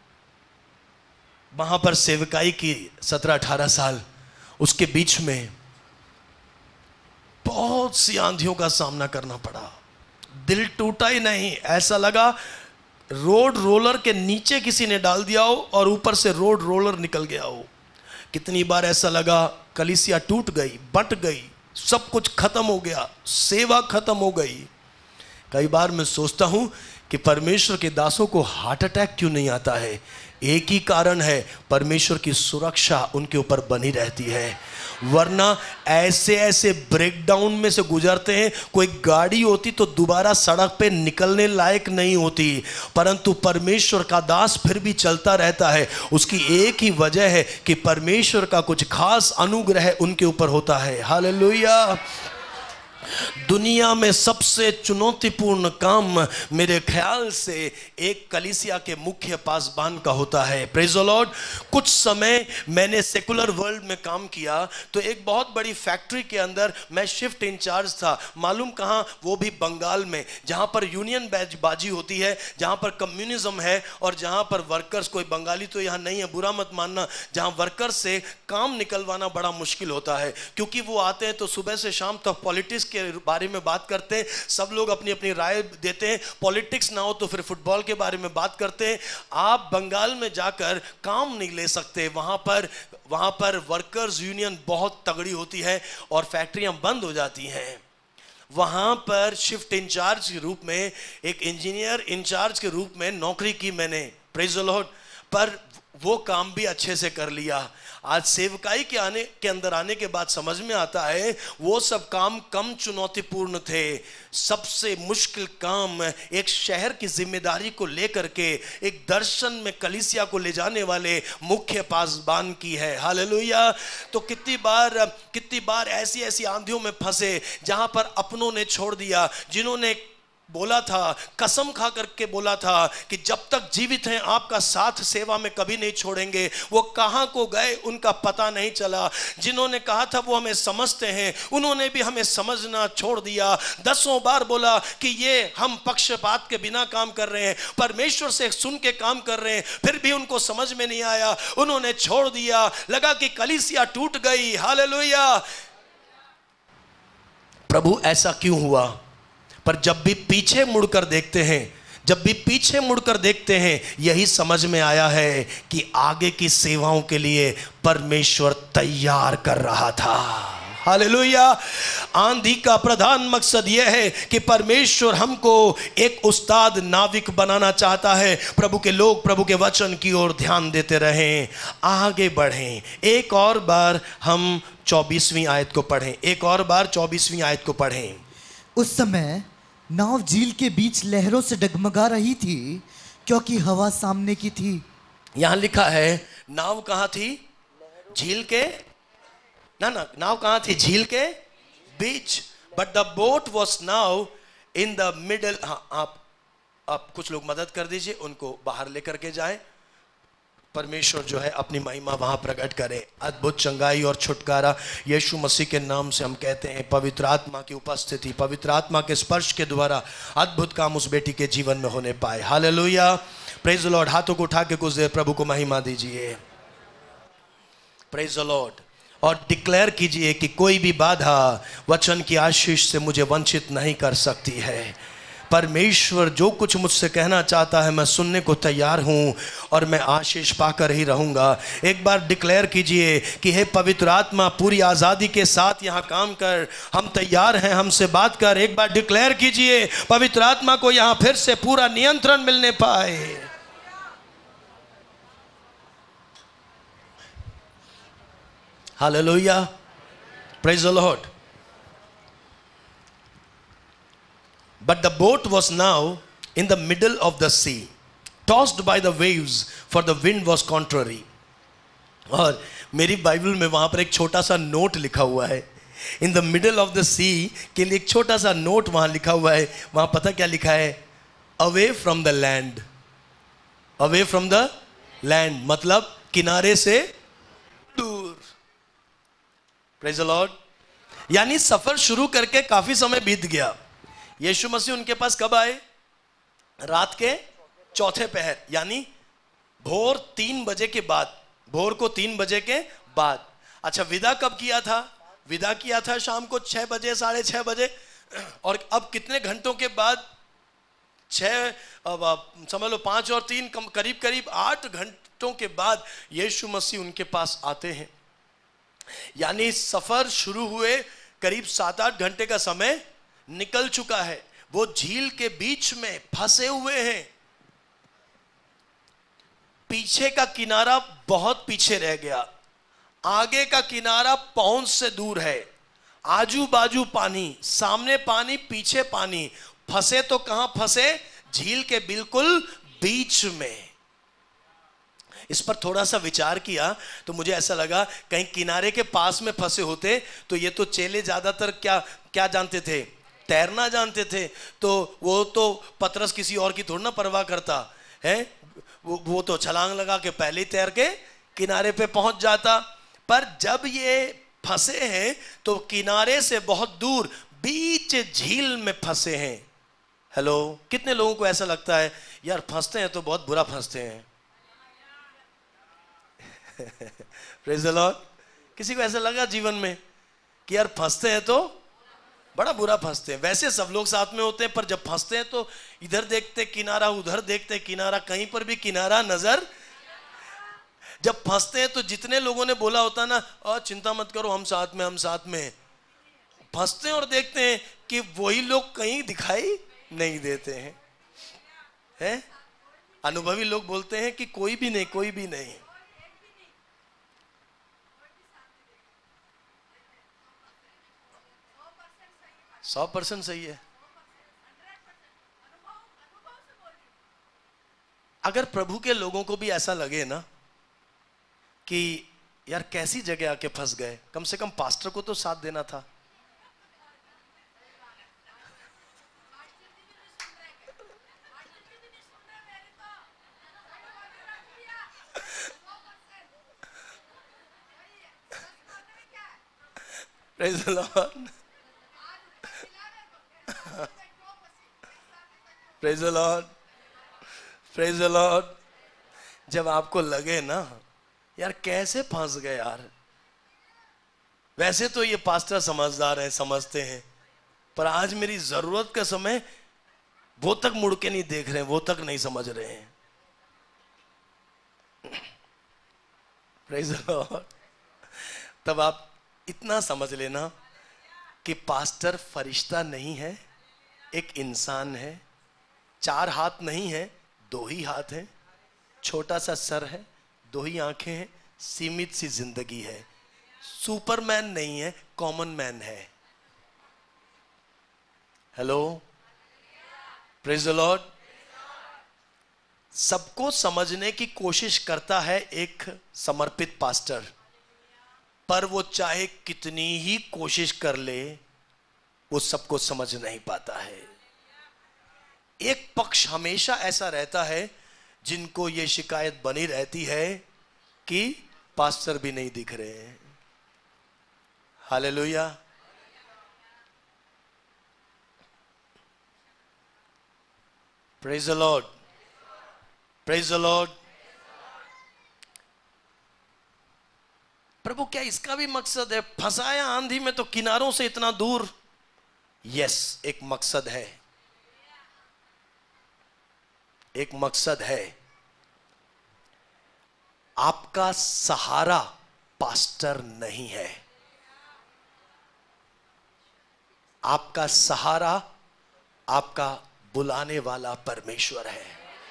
वहाँ पर सेवकाई की सत्रह अठारह साल, उसके बीच में बहुत सी आंधियों का सामना करना पड़ा। दिल टूटा ही नहीं, ऐसा लगा रोड रोलर के नीचे किसी ने डाल दिया हो और ऊपर से रोड रोलर निकल गया हो। कितनी बार ऐसा लगा कलीसिया टूट गई, बट गई, सब कुछ खत्म हो गया, सेवा खत्म हो गई। कई बार मैं सोचता हूं कि परमेश्वर के दासों को हार्ट अटैक क्यों नहीं आता है? एक ही कारण है, परमेश्वर की सुरक्षा उनके ऊपर बनी रहती है। वरना ऐसे ऐसे ब्रेकडाउन में से गुजरते हैं, कोई गाड़ी होती तो दोबारा सड़क पे निकलने लायक नहीं होती, परंतु परमेश्वर का दास फिर भी चलता रहता है। उसकी एक ही वजह है कि परमेश्वर का कुछ खास अनुग्रह उनके ऊपर होता है। हालेलुया। दुनिया में सबसे चुनौतीपूर्ण काम मेरे ख्याल से एक कलीसिया के मुख्य पासबान का होता है। Praise the Lord. कुछ समय मैंने सेकुलर वर्ल्ड में काम किया तो एक बहुत बड़ी फैक्ट्री के अंदर मैं शिफ्ट इंचार्ज था। मालूम कहाँ? वो भी बंगाल में, जहाँ पर यूनियन बैच बाजी होती है, जहाँ पर कम्युनिज्म है और जहाँ पर वर्कर्स, कोई बंगाली तो यहाँ नहीं है, बुरा मत मानना, जहाँ वर्कर्स से काम निकलवाना बड़ा मुश्किल होता है, क्योंकि वो आते हैं तो सुबह से शाम तक पॉलिटिक्स के बारे में बात करते हैं, सब लोग अपनी अपनी राय देते हैं, पॉलिटिक्स ना हो तो फिर फुटबॉल के बारे में बात करते हैं। आप बंगाल में जाकर काम नहीं ले सकते, वहाँ पर वहाँ पर वर्कर्स यूनियन बहुत तगड़ी होती है और फैक्ट्रियाँ बंद हो जाती हैं। वहाँ पर शिफ्ट इंचार्ज के रूप में, एक इंजीनियर इंचार्ज के रूप में नौकरी की मैंने, प्रेज द लॉर्ड, पर वो काम भी अच्छे से कर लिया। आज सेवकाई के आने के अंदर आने के बाद समझ में आता है वो सब काम कम चुनौतीपूर्ण थे। सबसे मुश्किल काम एक शहर की जिम्मेदारी को लेकर के एक दर्शन में कलीसिया को ले जाने वाले मुख्य पासबान की है। हालेलुया। तो कितनी बार कितनी बार ऐसी ऐसी आंधियों में फंसे जहां पर अपनों ने छोड़ दिया, जिन्होंने बोला था, कसम खा करके बोला था कि जब तक जीवित हैं आपका साथ सेवा में कभी नहीं छोड़ेंगे, वो कहां को गए उनका पता नहीं चला। जिन्होंने कहा था वो हमें समझते हैं, उन्होंने भी हमें समझना छोड़ दिया। दसों बार बोला कि ये हम पक्षपात के बिना काम कर रहे हैं, परमेश्वर से सुन के काम कर रहे हैं, फिर भी उनको समझ में नहीं आया, उन्होंने छोड़ दिया। लगा कि कलीसिया टूट गई। हालेलुया। प्रभु ऐसा क्यों हुआ? पर जब भी पीछे मुड़कर देखते हैं, जब भी पीछे मुड़कर देखते हैं, यही समझ में आया है कि आगे की सेवाओं के लिए परमेश्वर तैयार कर रहा था। हालेलुया। आंधी का प्रधान मकसद यह है कि परमेश्वर हमको एक उस्ताद नाविक बनाना चाहता है। प्रभु के लोग प्रभु के वचन की ओर ध्यान देते रहें, आगे बढ़ें। एक और बार हम चौबीसवीं आयत को पढ़ें, एक और बार चौबीसवीं आयत को पढ़ें। उस समय नाव झील के बीच लहरों से डगमगा रही थी, क्योंकि हवा सामने की थी। यहां लिखा है नाव कहां थी? झील के ना ना नाव कहां थी? झील के बीच। But the boat was now in the middle. हाँ, आप आप कुछ लोग मदद कर दीजिए, उनको बाहर लेकर के जाएं। परमेश्वर जो है अपनी महिमा वहां प्रकट करे। अद्भुत चंगाई और छुटकारा यीशु मसीह के नाम से हम कहते हैं। पवित्र आत्मा की उपस्थिति, पवित्र आत्मा के स्पर्श के द्वारा अद्भुत काम उस बेटी के जीवन में होने पाए। हालेलुया। Praise the Lord. हाथों को उठा के कुछ देर प्रभु को महिमा दीजिए। Praise the Lord. और डिक्लेयर कीजिए कि कोई भी बाधा वचन की आशीष से मुझे वंचित नहीं कर सकती है। परमेश्वर जो कुछ मुझसे कहना चाहता है मैं सुनने को तैयार हूँ और मैं आशीष पाकर ही रहूँगा। एक बार डिक्लेयर कीजिए कि हे पवित्र आत्मा, पूरी आज़ादी के साथ यहाँ काम कर, हम तैयार हैं, हमसे बात कर। एक बार डिक्लेयर कीजिए पवित्र आत्मा को यहाँ फिर से पूरा नियंत्रण मिलने पाए। Hallelujah. Praise the Lord. But the boat was now in the middle of the sea, tossed by the waves, for the wind was contrary. और मेरी बाइबल में वहाँ पर एक छोटा सा नोट लिखा हुआ है। In the middle of the sea के लिए एक छोटा सा नोट वहाँ लिखा हुआ है। वहाँ पता क्या लिखा है? Away from the land. Away from the land मतलब किनारे से दूर। Praise the Lord. यानी सफर शुरू करके काफी समय बीत गया। यीशु मसीह उनके पास कब आए? रात के चौथे पहर, यानी भोर तीन बजे के बाद। भोर को तीन बजे के बाद। अच्छा, विदा कब किया था? विदा किया था शाम को छह बजे, साढ़े छह बजे। और अब कितने घंटों के बाद? छह, समझ लो पांच और तीन, करीब करीब आठ घंटों के बाद यीशु मसीह उनके पास आते हैं। यानी सफर शुरू हुए करीब सात आठ घंटे का समय निकल चुका है। वो झील के बीच में फंसे हुए हैं। पीछे का किनारा बहुत पीछे रह गया, आगे का किनारा पहुंच से दूर है। आजू बाजू पानी, सामने पानी, पीछे पानी। फंसे तो कहां फंसे? झील के बिल्कुल बीच में। इस पर थोड़ा सा विचार किया तो मुझे ऐसा लगा कहीं किनारे के पास में फंसे होते तो ये तो चेले ज्यादातर क्या क्या जानते थे? तैरना जानते थे। तो वो तो पतरस किसी और की थोड़ी ना परवाह करता है, वो वो तो छलांग लगा के पहले ही तैर के किनारे पे पहुंच जाता। पर जब ये फंसे हैं तो किनारे से बहुत दूर बीच झील में फंसे हैं। हेलो, कितने लोगों को ऐसा लगता है यार फंसते हैं तो बहुत बुरा फंसते हैं? Praise the lord. किसी को ऐसा लगा जीवन में कि यार फंसते हैं तो बड़ा बुरा फंसते हैं? वैसे सब लोग साथ में होते हैं, पर जब फंसते हैं तो इधर देखते किनारा, उधर देखते किनारा, कहीं पर भी किनारा नजर। जब फंसते हैं तो जितने लोगों ने बोला होता ना, और चिंता मत करो हम साथ में, हम साथ में, फंसते हैं और देखते हैं कि वही लोग कहीं दिखाई नहीं देते हैं। हैं? अनुभवी लोग बोलते हैं कि कोई भी नहीं, कोई भी नहीं। सौ परसेंट सही है। अगर प्रभु के लोगों को भी ऐसा लगे ना कि यार कैसी जगह आके फंस गए, कम से कम पास्टर को तो साथ देना था। Praise the Lord. Praise the Lord. Praise the Lord. जब आपको लगे ना यार कैसे फंस गए यार, वैसे तो ये पास्टर समझदार है, समझते हैं, पर आज मेरी जरूरत का समय वो तक मुड़ के नहीं देख रहे हैं, वो तक नहीं समझ रहे हैं। Praise the Lord. तब आप इतना समझ लेना कि पास्टर फरिश्ता नहीं है, एक इंसान है। चार हाथ नहीं है, दो ही हाथ हैं, छोटा सा सर है, दो ही आंखें हैं, सीमित सी जिंदगी है। सुपरमैन नहीं है, कॉमन मैन है। Hello, praise the lord. सबको समझने की कोशिश करता है एक समर्पित पास्टर, पर वो चाहे कितनी ही कोशिश कर ले वो सबको समझ नहीं पाता है। एक पक्ष हमेशा ऐसा रहता है जिनको ये शिकायत बनी रहती है कि पास्टर भी नहीं दिख रहे हैं। Hallelujah. Praise the lord, praise the lord. प्रभु क्या इसका भी मकसद है? फंसाया आंधी में तो किनारों से इतना दूर। यस, एक मकसद है, एक मकसद है। आपका सहारा पास्टर नहीं है, आपका सहारा आपका बुलाने वाला परमेश्वर है।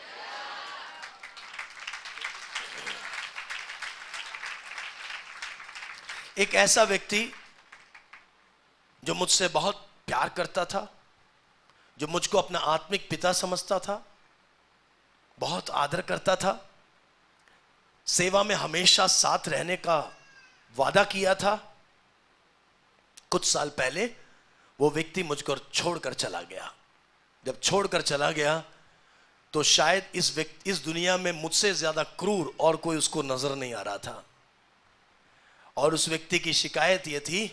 एक ऐसा व्यक्ति जो मुझसे बहुत प्यार करता था, जो मुझको अपना आत्मिक पिता समझता था, बहुत आदर करता था, सेवा में हमेशा साथ रहने का वादा किया था, कुछ साल पहले वो व्यक्ति मुझको छोड़कर चला गया। जब छोड़कर चला गया तो शायद इस व्यक्ति इस दुनिया में मुझसे ज्यादा क्रूर और कोई उसको नजर नहीं आ रहा था। और उस व्यक्ति की शिकायत यह थी,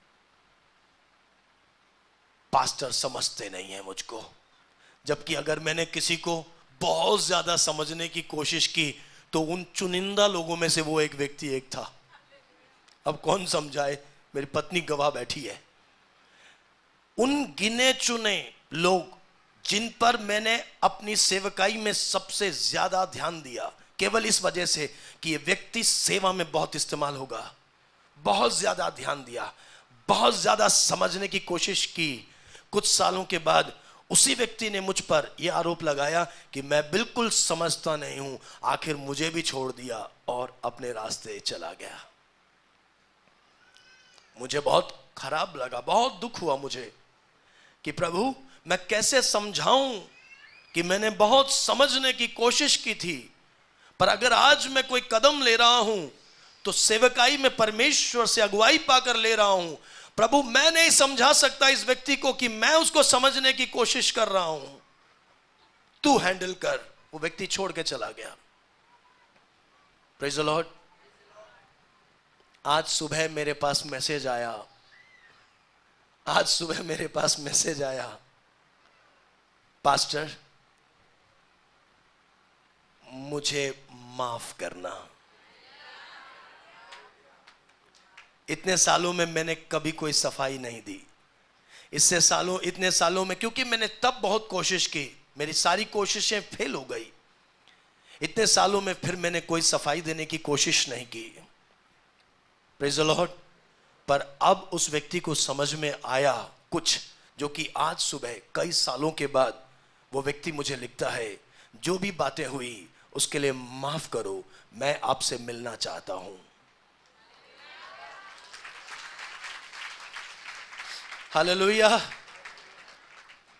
पास्टर समझते नहीं है मुझको। जबकि अगर मैंने किसी को बहुत ज्यादा समझने की कोशिश की तो उन चुनिंदा लोगों में से वो एक व्यक्ति एक था। अब कौन समझाए, मेरी पत्नी गवाह बैठी है। उन गिने चुने लोग जिन पर मैंने अपनी सेवकाई में सबसे ज्यादा ध्यान दिया, केवल इस वजह से कि ये व्यक्ति सेवा में बहुत इस्तेमाल होगा, बहुत ज्यादा ध्यान दिया, बहुत ज्यादा समझने की कोशिश की। कुछ सालों के बाद उसी व्यक्ति ने मुझ पर यह आरोप लगाया कि मैं बिल्कुल समझता नहीं हूं, आखिर मुझे भी छोड़ दिया और अपने रास्ते चला गया। मुझे बहुत खराब लगा, बहुत दुख हुआ मुझे कि प्रभु मैं कैसे समझाऊं कि मैंने बहुत समझने की कोशिश की थी, पर अगर आज मैं कोई कदम ले रहा हूं तो सेवकाई में परमेश्वर से अगुवाई पाकर ले रहा हूं। प्रभु मैं नहीं समझा सकता इस व्यक्ति को कि मैं उसको समझने की कोशिश कर रहा हूं, तू हैंडल कर। वो व्यक्ति छोड़ के चला गया। Praise the lord. आज सुबह मेरे पास मैसेज आया, आज सुबह मेरे पास मैसेज आया, पास्टर मुझे माफ करना। इतने सालों में मैंने कभी कोई सफाई नहीं दी। इससे सालों इतने सालों में, क्योंकि मैंने तब बहुत कोशिश की, मेरी सारी कोशिशें फेल हो गई। इतने सालों में फिर मैंने कोई सफाई देने की कोशिश नहीं की। Praise the Lord. पर अब उस व्यक्ति को समझ में आया कुछ, जो कि आज सुबह कई सालों के बाद वो व्यक्ति मुझे लिखता है, जो भी बातें हुई उसके लिए माफ करो, मैं आपसे मिलना चाहता हूं। हालेलुया।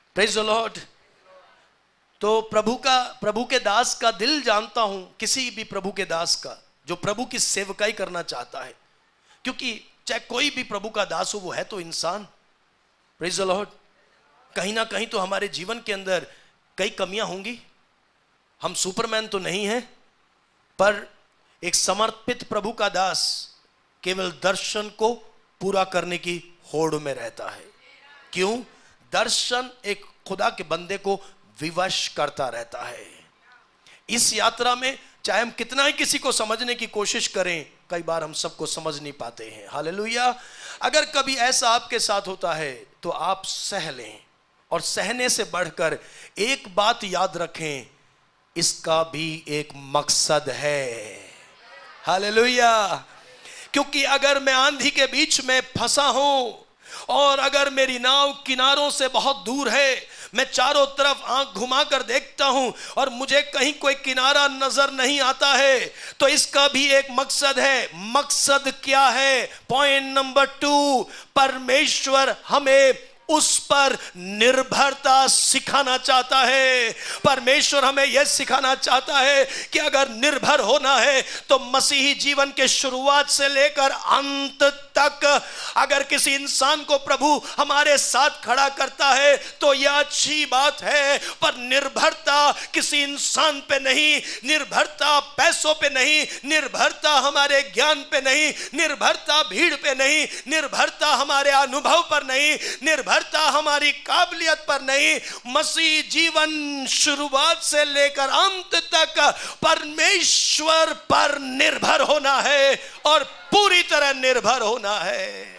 Praise the lord. तो प्रभु का, प्रभु के दास का दिल जानता हूं, किसी भी प्रभु के दास का जो प्रभु की सेवकाई करना चाहता है, क्योंकि चाहे कोई भी प्रभु का दास हो, वो है तो इंसान। Praise the lord. कहीं ना कहीं तो हमारे जीवन के अंदर कई कमियां होंगी, हम सुपरमैन तो नहीं हैं, पर एक समर्पित प्रभु का दास केवल दर्शन को पूरा करने की होड़ में रहता है। क्यों? दर्शन एक खुदा के बंदे को विवश करता रहता है। इस यात्रा में चाहे हम कितना ही किसी को समझने की कोशिश करें, कई बार हम सबको समझ नहीं पाते हैं। हालेलुया। अगर कभी ऐसा आपके साथ होता है तो आप सह लें, और सहने से बढ़कर एक बात याद रखें, इसका भी एक मकसद है। हालेलुया। क्योंकि अगर मैं आंधी के बीच में फंसा हूं और अगर मेरी नाव किनारों से बहुत दूर है, मैं चारों तरफ आंख घुमाकर देखता हूं और मुझे कहीं कोई किनारा नजर नहीं आता है, तो इसका भी एक मकसद है। मकसद क्या है? पॉइंट नंबर टू, परमेश्वर हमें उस पर निर्भरता सिखाना चाहता है। परमेश्वर हमें यह सिखाना चाहता है कि अगर निर्भर होना है तो मसीही जीवन के शुरुआत से लेकर अंत तक अगर किसी इंसान को प्रभु हमारे साथ खड़ा करता है तो यह अच्छी बात है, पर निर्भरता किसी इंसान पे नहीं, निर्भरता पैसों पे नहीं, निर्भरता हमारे ज्ञान पे नहीं, निर्भरता भीड़ पे नहीं, निर्भरता हमारे अनुभव पर नहीं, निर्भर हमारी काबिलियत पर नहीं। मसीह जीवन शुरुआत से लेकर अंत तक परमेश्वर पर निर्भर होना है और पूरी तरह निर्भर होना है।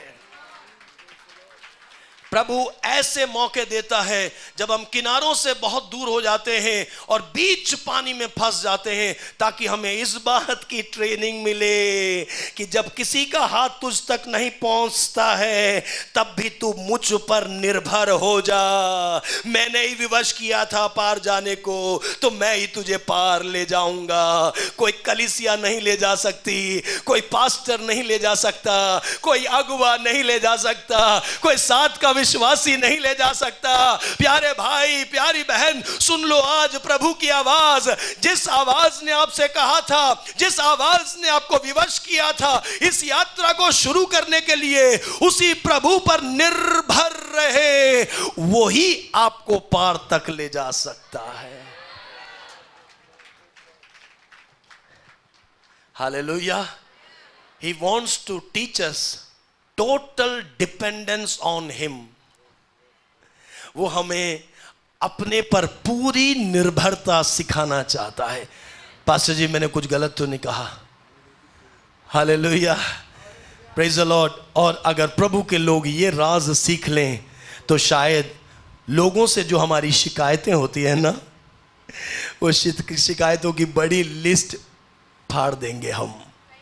प्रभु ऐसे मौके देता है जब हम किनारों से बहुत दूर हो जाते हैं और बीच पानी में फंस जाते हैं, ताकि हमें इस बात की ट्रेनिंग मिले कि जब किसी का हाथ तुझ तक नहीं पहुंचता है तब भी तू मुझ पर निर्भर हो जा। मैंने ही विवश किया था पार जाने को, तो मैं ही तुझे पार ले जाऊंगा। कोई कलीसिया नहीं ले जा सकती, कोई पास्टर नहीं ले जा सकता, कोई अगुवा नहीं ले जा सकता, कोई साथ का विश्वासी नहीं ले जा सकता। प्यारे भाई, प्यारी बहन, सुन लो आज प्रभु की आवाज। जिस आवाज ने आपसे कहा था, जिस आवाज ने आपको विवश किया था इस यात्रा को शुरू करने के लिए, उसी प्रभु पर निर्भर रहे, वही आपको पार तक ले जा सकता है। Hallelujah. He wants to teach us total dependence on him. वो हमें अपने पर पूरी निर्भरता सिखाना चाहता है। पास्टर जी, मैंने कुछ गलत तो नहीं कहा? Hallelujah, praise the Lord. और अगर प्रभु के लोग ये राज सीख लें तो शायद लोगों से जो हमारी शिकायतें होती है ना, वो शिकायतों की बड़ी लिस्ट फाड़ देंगे हम,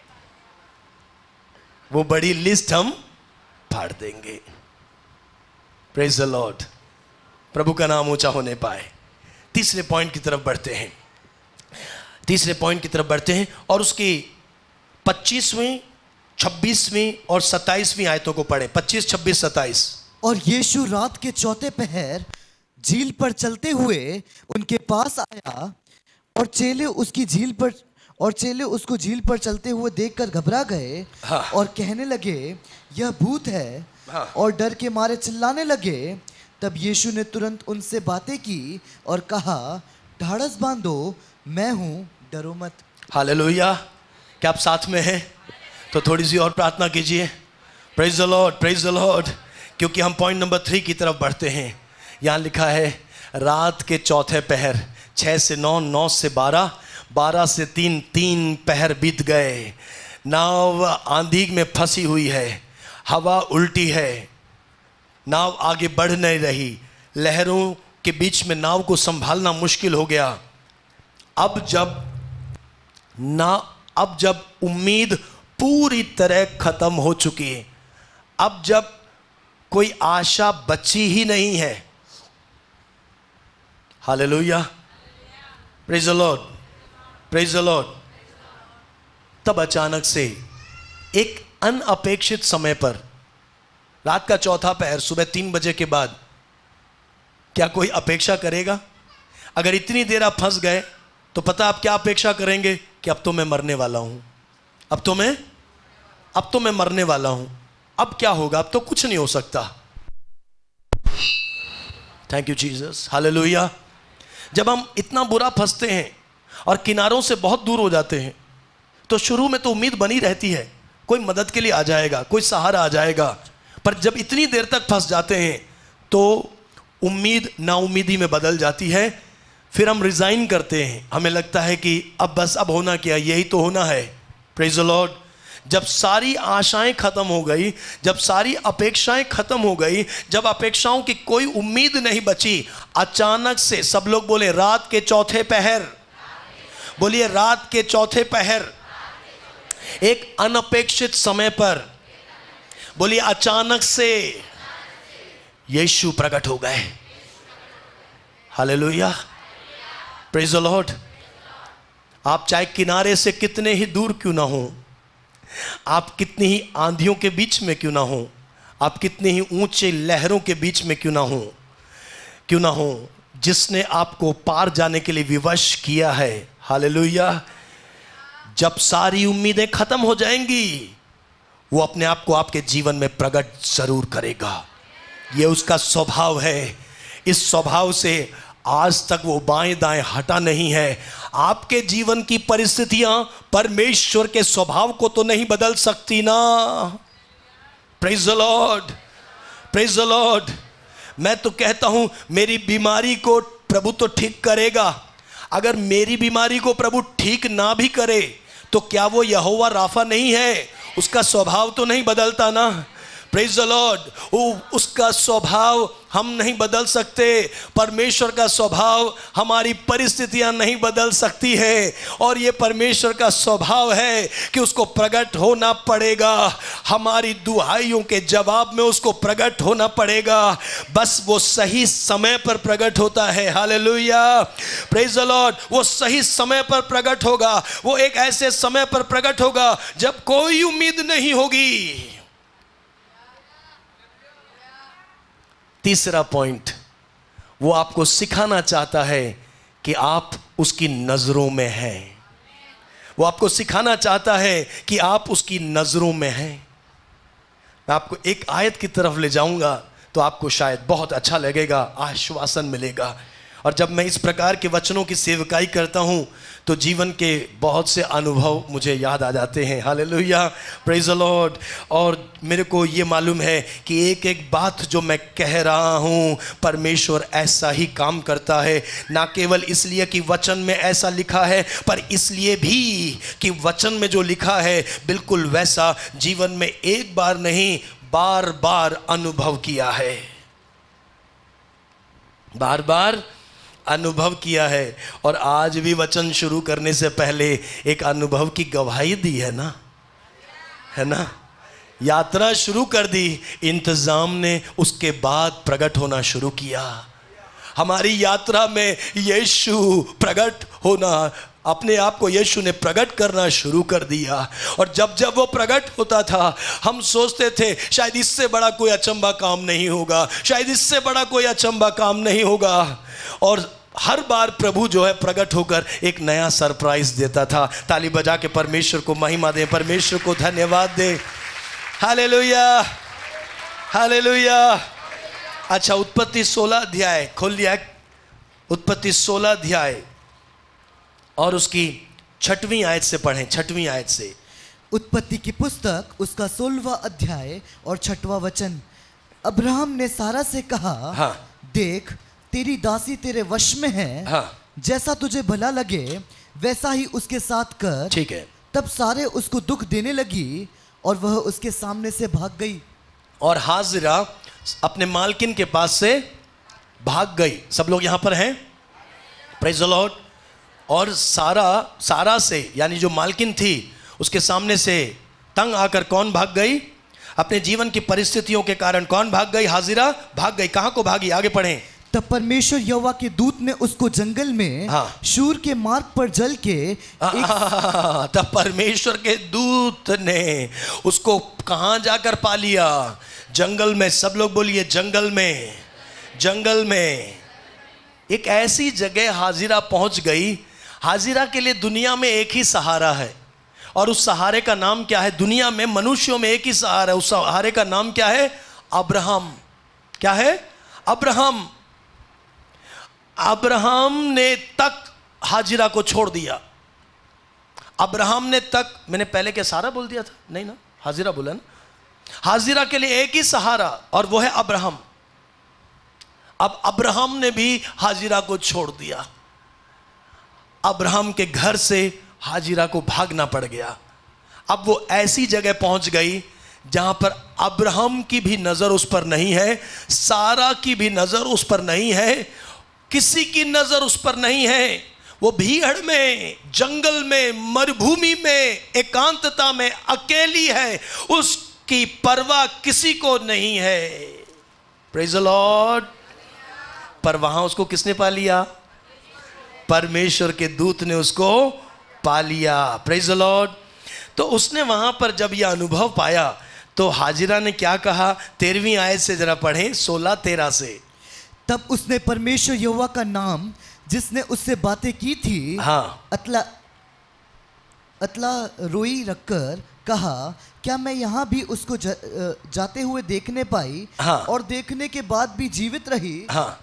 वो बड़ी लिस्ट हम फाड़ देंगे। Praise the lord. प्रभु का नाम ऊंचा होने पाए। तीसरे पॉइंट की तरफ बढ़ते हैं, तीसरे पॉइंट की तरफ बढ़ते हैं और उसकी पच्चीसवीं, छब्बीसवीं और सत्ताईसवीं आयतों को पढ़े। पच्चीस, छब्बीस, सत्ताईस। और यीशु रात के चौथे पहर झील पर चलते हुए उनके पास आया और चेले उसकी झील पर और चेले उसको झील पर चलते हुए देखकर घबरा गए। हाँ। और कहने लगे, यह भूत है। हाँ। और डर के मारे चिल्लाने लगे। तब यीशु ने तुरंत उनसे बातें की और कहा, ढाढ़स बांधो, मैं हूं, डरो मत। हालेलुया। क्या आप साथ में हैं? तो थोड़ी सी और प्रार्थना कीजिए। Praise the lord, praise the lord. क्योंकि हम पॉइंट नंबर थ्री की तरफ बढ़ते हैं। यहाँ लिखा है, रात के चौथे पहर, छः से नौ, नौ से बारह, बारह से तीन, तीन पहर बीत गए। नाव आंधी में फंसी हुई है, हवा उल्टी है, नाव आगे बढ़ नहीं रही, लहरों के बीच में नाव को संभालना मुश्किल हो गया। अब जब ना अब जब उम्मीद पूरी तरह खत्म हो चुकी है, अब जब कोई आशा बची ही नहीं है। Hallelujah, praise the lord, praise the Lord. तब अचानक से एक अनअपेक्षित समय पर, रात का चौथा पहर, सुबह तीन बजे के बाद, क्या कोई अपेक्षा करेगा? अगर इतनी देर आप फंस गए तो पता आप क्या अपेक्षा करेंगे कि अब तो मैं मरने वाला हूं, अब तो मैं अब तो मैं मरने वाला हूं, अब क्या होगा, अब तो कुछ नहीं हो सकता। Thank you Jesus, hallelujah. जब हम इतना बुरा फंसते हैं और किनारों से बहुत दूर हो जाते हैं तो शुरू में तो उम्मीद बनी रहती है, कोई मदद के लिए आ जाएगा, कोई सहारा आ जाएगा, पर जब इतनी देर तक फंस जाते हैं तो उम्मीद नाउम्मीदी में बदल जाती है। फिर हम रिजाइन करते हैं, हमें लगता है कि अब बस अब होना क्या, यही तो होना है। Praise the lord. जब सारी आशाएं खत्म हो गई, जब सारी अपेक्षाएं खत्म हो गई, जब अपेक्षाओं की कोई उम्मीद नहीं बची, अचानक से सब लोग बोले रात के चौथे पहर, बोलिए रात के चौथे पहर, एक अनपेक्षित समय पर, बोलिए अचानक से यीशु प्रकट हो गए। Hallelujah, praise the lord. आप चाहे किनारे से कितने ही दूर क्यों ना हो, आप कितनी ही आंधियों के बीच में क्यों ना हो, आप कितनी ही ऊंचे लहरों के बीच में क्यों ना हो क्यों ना हो जिसने आपको पार जाने के लिए विवश किया है, हालेलुया, जब सारी उम्मीदें खत्म हो जाएंगी वो अपने आप को आपके जीवन में प्रकट जरूर करेगा। ये उसका स्वभाव है। इस स्वभाव से आज तक वो बाएं दाएं हटा नहीं है। आपके जीवन की परिस्थितियां परमेश्वर के स्वभाव को तो नहीं बदल सकती ना। Praise the lord, praise the lord. मैं तो कहता हूं मेरी बीमारी को प्रभु तो ठीक करेगा। अगर मेरी बीमारी को प्रभु ठीक ना भी करे तो क्या वो यहोवा राफा नहीं है? उसका स्वभाव तो नहीं बदलता ना। Praise the lord. उसका स्वभाव हम नहीं बदल सकते। परमेश्वर का स्वभाव हमारी परिस्थितियां नहीं बदल सकती है, और ये परमेश्वर का स्वभाव है कि उसको प्रकट होना पड़ेगा। हमारी दुहाइयों के जवाब में उसको प्रकट होना पड़ेगा। बस वो सही समय पर प्रकट होता है। Hallelujah, praise the lord. वो सही समय पर प्रकट होगा। वो एक ऐसे समय पर प्रकट होगा जब कोई उम्मीद नहीं होगी। तीसरा पॉइंट, वो आपको सिखाना चाहता है कि आप उसकी नजरों में हैं। वो आपको सिखाना चाहता है कि आप उसकी नजरों में हैं। मैं आपको एक आयत की तरफ ले जाऊंगा तो आपको शायद बहुत अच्छा लगेगा, आश्वासन मिलेगा। और जब मैं इस प्रकार के वचनों की सेवकाई करता हूं तो जीवन के बहुत से अनुभव मुझे याद आ जाते हैं। Hallelujah, praise the Lord. और मेरे को ये मालूम है कि एक एक बात जो मैं कह रहा हूँ परमेश्वर ऐसा ही काम करता है। ना केवल इसलिए कि वचन में ऐसा लिखा है, पर इसलिए भी कि वचन में जो लिखा है बिल्कुल वैसा जीवन में एक बार नहीं बार बार अनुभव किया है, बार बार अनुभव किया है। और आज भी वचन शुरू करने से पहले एक अनुभव की गवाही दी है ना, है ना। यात्रा शुरू कर दी, इंतजाम ने उसके बाद प्रकट होना शुरू किया। हमारी यात्रा में यीशु प्रकट होना, अपने आप को यीशु ने प्रकट करना शुरू कर दिया। और जब जब वो प्रकट होता था हम सोचते थे शायद इससे बड़ा कोई अचंभा काम नहीं होगा, शायद इससे बड़ा कोई अचंभा काम नहीं होगा। और हर बार प्रभु जो है प्रकट होकर एक नया सरप्राइज देता था। ताली बजा के परमेश्वर को महिमा दें, परमेश्वर को धन्यवाद दें। Hallelujah, hallelujah. अच्छा, उत्पत्ति सोलह अध्याय खोल लिया। उत्पत्ति सोलह अध्याय और उसकी छठवीं आयत से पढ़ें, छठवीं आयत से। उत्पत्ति की पुस्तक उसका सोलहवां अध्याय और छठवां वचन। अब्राहम ने सारा से कहा, हाँ, देख तेरी दासी तेरे वश में है, हाँ, जैसा तुझे भला लगे वैसा ही उसके साथ कर। ठीक है। तब सारे उसको दुख देने लगी और वह उसके सामने से भाग गई। और हाजिरा अपने मालकिन के पास से भाग गई। सब लोग यहां पर हैं, प्रेज द लॉर्ड। और सारा सारा से यानी जो मालकिन थी उसके सामने से तंग आकर कौन भाग गई? अपने जीवन की परिस्थितियों के कारण कौन भाग गई? हाजिरा भाग गई। कहां को भागी? आगे पढ़ें। तब परमेश्वर यहोवा के दूत ने उसको जंगल में, हाँ, शूर के मार्ग पर जल के एक... तब परमेश्वर के दूत ने उसको कहां जाकर पा लिया? जंगल में। सब लोग बोलिए जंगल में, जंगल में। एक ऐसी जगह हाजिरा पहुंच गई। हाजिरा के लिए दुनिया में एक ही सहारा है, और उस सहारे का नाम क्या है? दुनिया में मनुष्यों में एक ही सहारा है, उस सहारे का नाम क्या है? अब्राहम। क्या है? अब्राहम। अब्राहम ने तक हाजिरा को छोड़ दिया। अब्राहम ने तक, मैंने पहले क्या सारा बोल दिया था? नहीं ना, हाजिरा बोला ना। हाजिरा के लिए एक ही सहारा, और वो है अब्राहम। अब अब्राहम ने भी हाजिरा को छोड़ दिया। अब्राहम के घर से हाजिरा को भागना पड़ गया। अब वो ऐसी जगह पहुंच गई जहां पर अब्राहम की भी नजर उस पर नहीं है, सारा की भी नजर उस पर नहीं है, किसी की नजर उस पर नहीं है। वो भीड़ में, जंगल में, मरुभूमि में, एकांतता में अकेली है, उसकी परवाह किसी को नहीं है। Praise the Lord. पर वहां उसको किसने पा लिया? परमेश्वर के दूत ने उसको पा लिया। Praise the lord. तो उसने वहां पर जब यह अनुभव पाया तो हाजिरा ने क्या कहा? तेरहवीं आयत से जरा पढ़ें, सोलह तेरह से। तब उसने परमेश्वर यहोवा का नाम जिसने उससे बातें की थी, हाँ, अतला अतला रोई रखकर कहा, क्या मैं यहाँ भी उसको जा, जाते हुए देखने पाई? हाँ। और देखने के बाद भी जीवित रही? हाँ,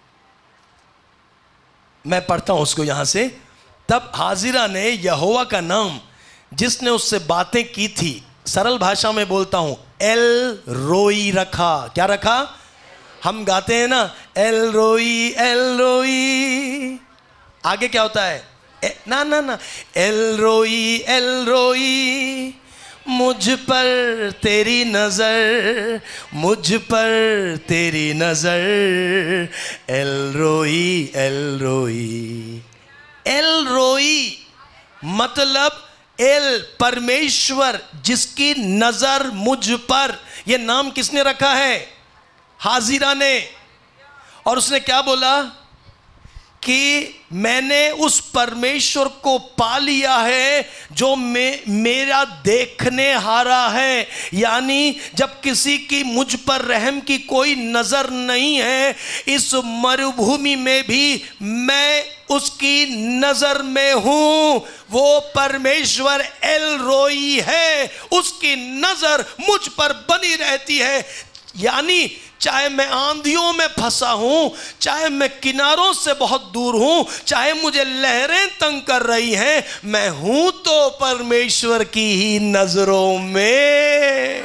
मैं पढ़ता हूं उसको यहां से। तब हाजिरा ने यहोवा का नाम जिसने उससे बातें की थी, सरल भाषा में बोलता हूं, एल रोई रखा। क्या रखा? हम गाते हैं ना, एल रोई एल रोई। आगे क्या होता है? ए, ना ना ना, एल रोई एल रोई, मुझ पर तेरी नजर, मुझ पर तेरी नजर, एल रोई एल रोई। एल रोई मतलब एल परमेश्वर जिसकी नजर मुझ पर। यह नाम किसने रखा है? हाजिरा ने। और उसने क्या बोला कि मैंने उस परमेश्वर को पा लिया है जो मे, मेरा देखने हारा है। यानी जब किसी की मुझ पर रहम की कोई नजर नहीं है, इस मरुभूमि में भी मैं उसकी नजर में हूं। वो परमेश्वर एल रोई है, उसकी नजर मुझ पर बनी रहती है। यानी चाहे मैं आंधियों में फंसा हूं, चाहे मैं किनारों से बहुत दूर हूं, चाहे मुझे लहरें तंग कर रही हैं, मैं हूं तो परमेश्वर की ही नजरों में।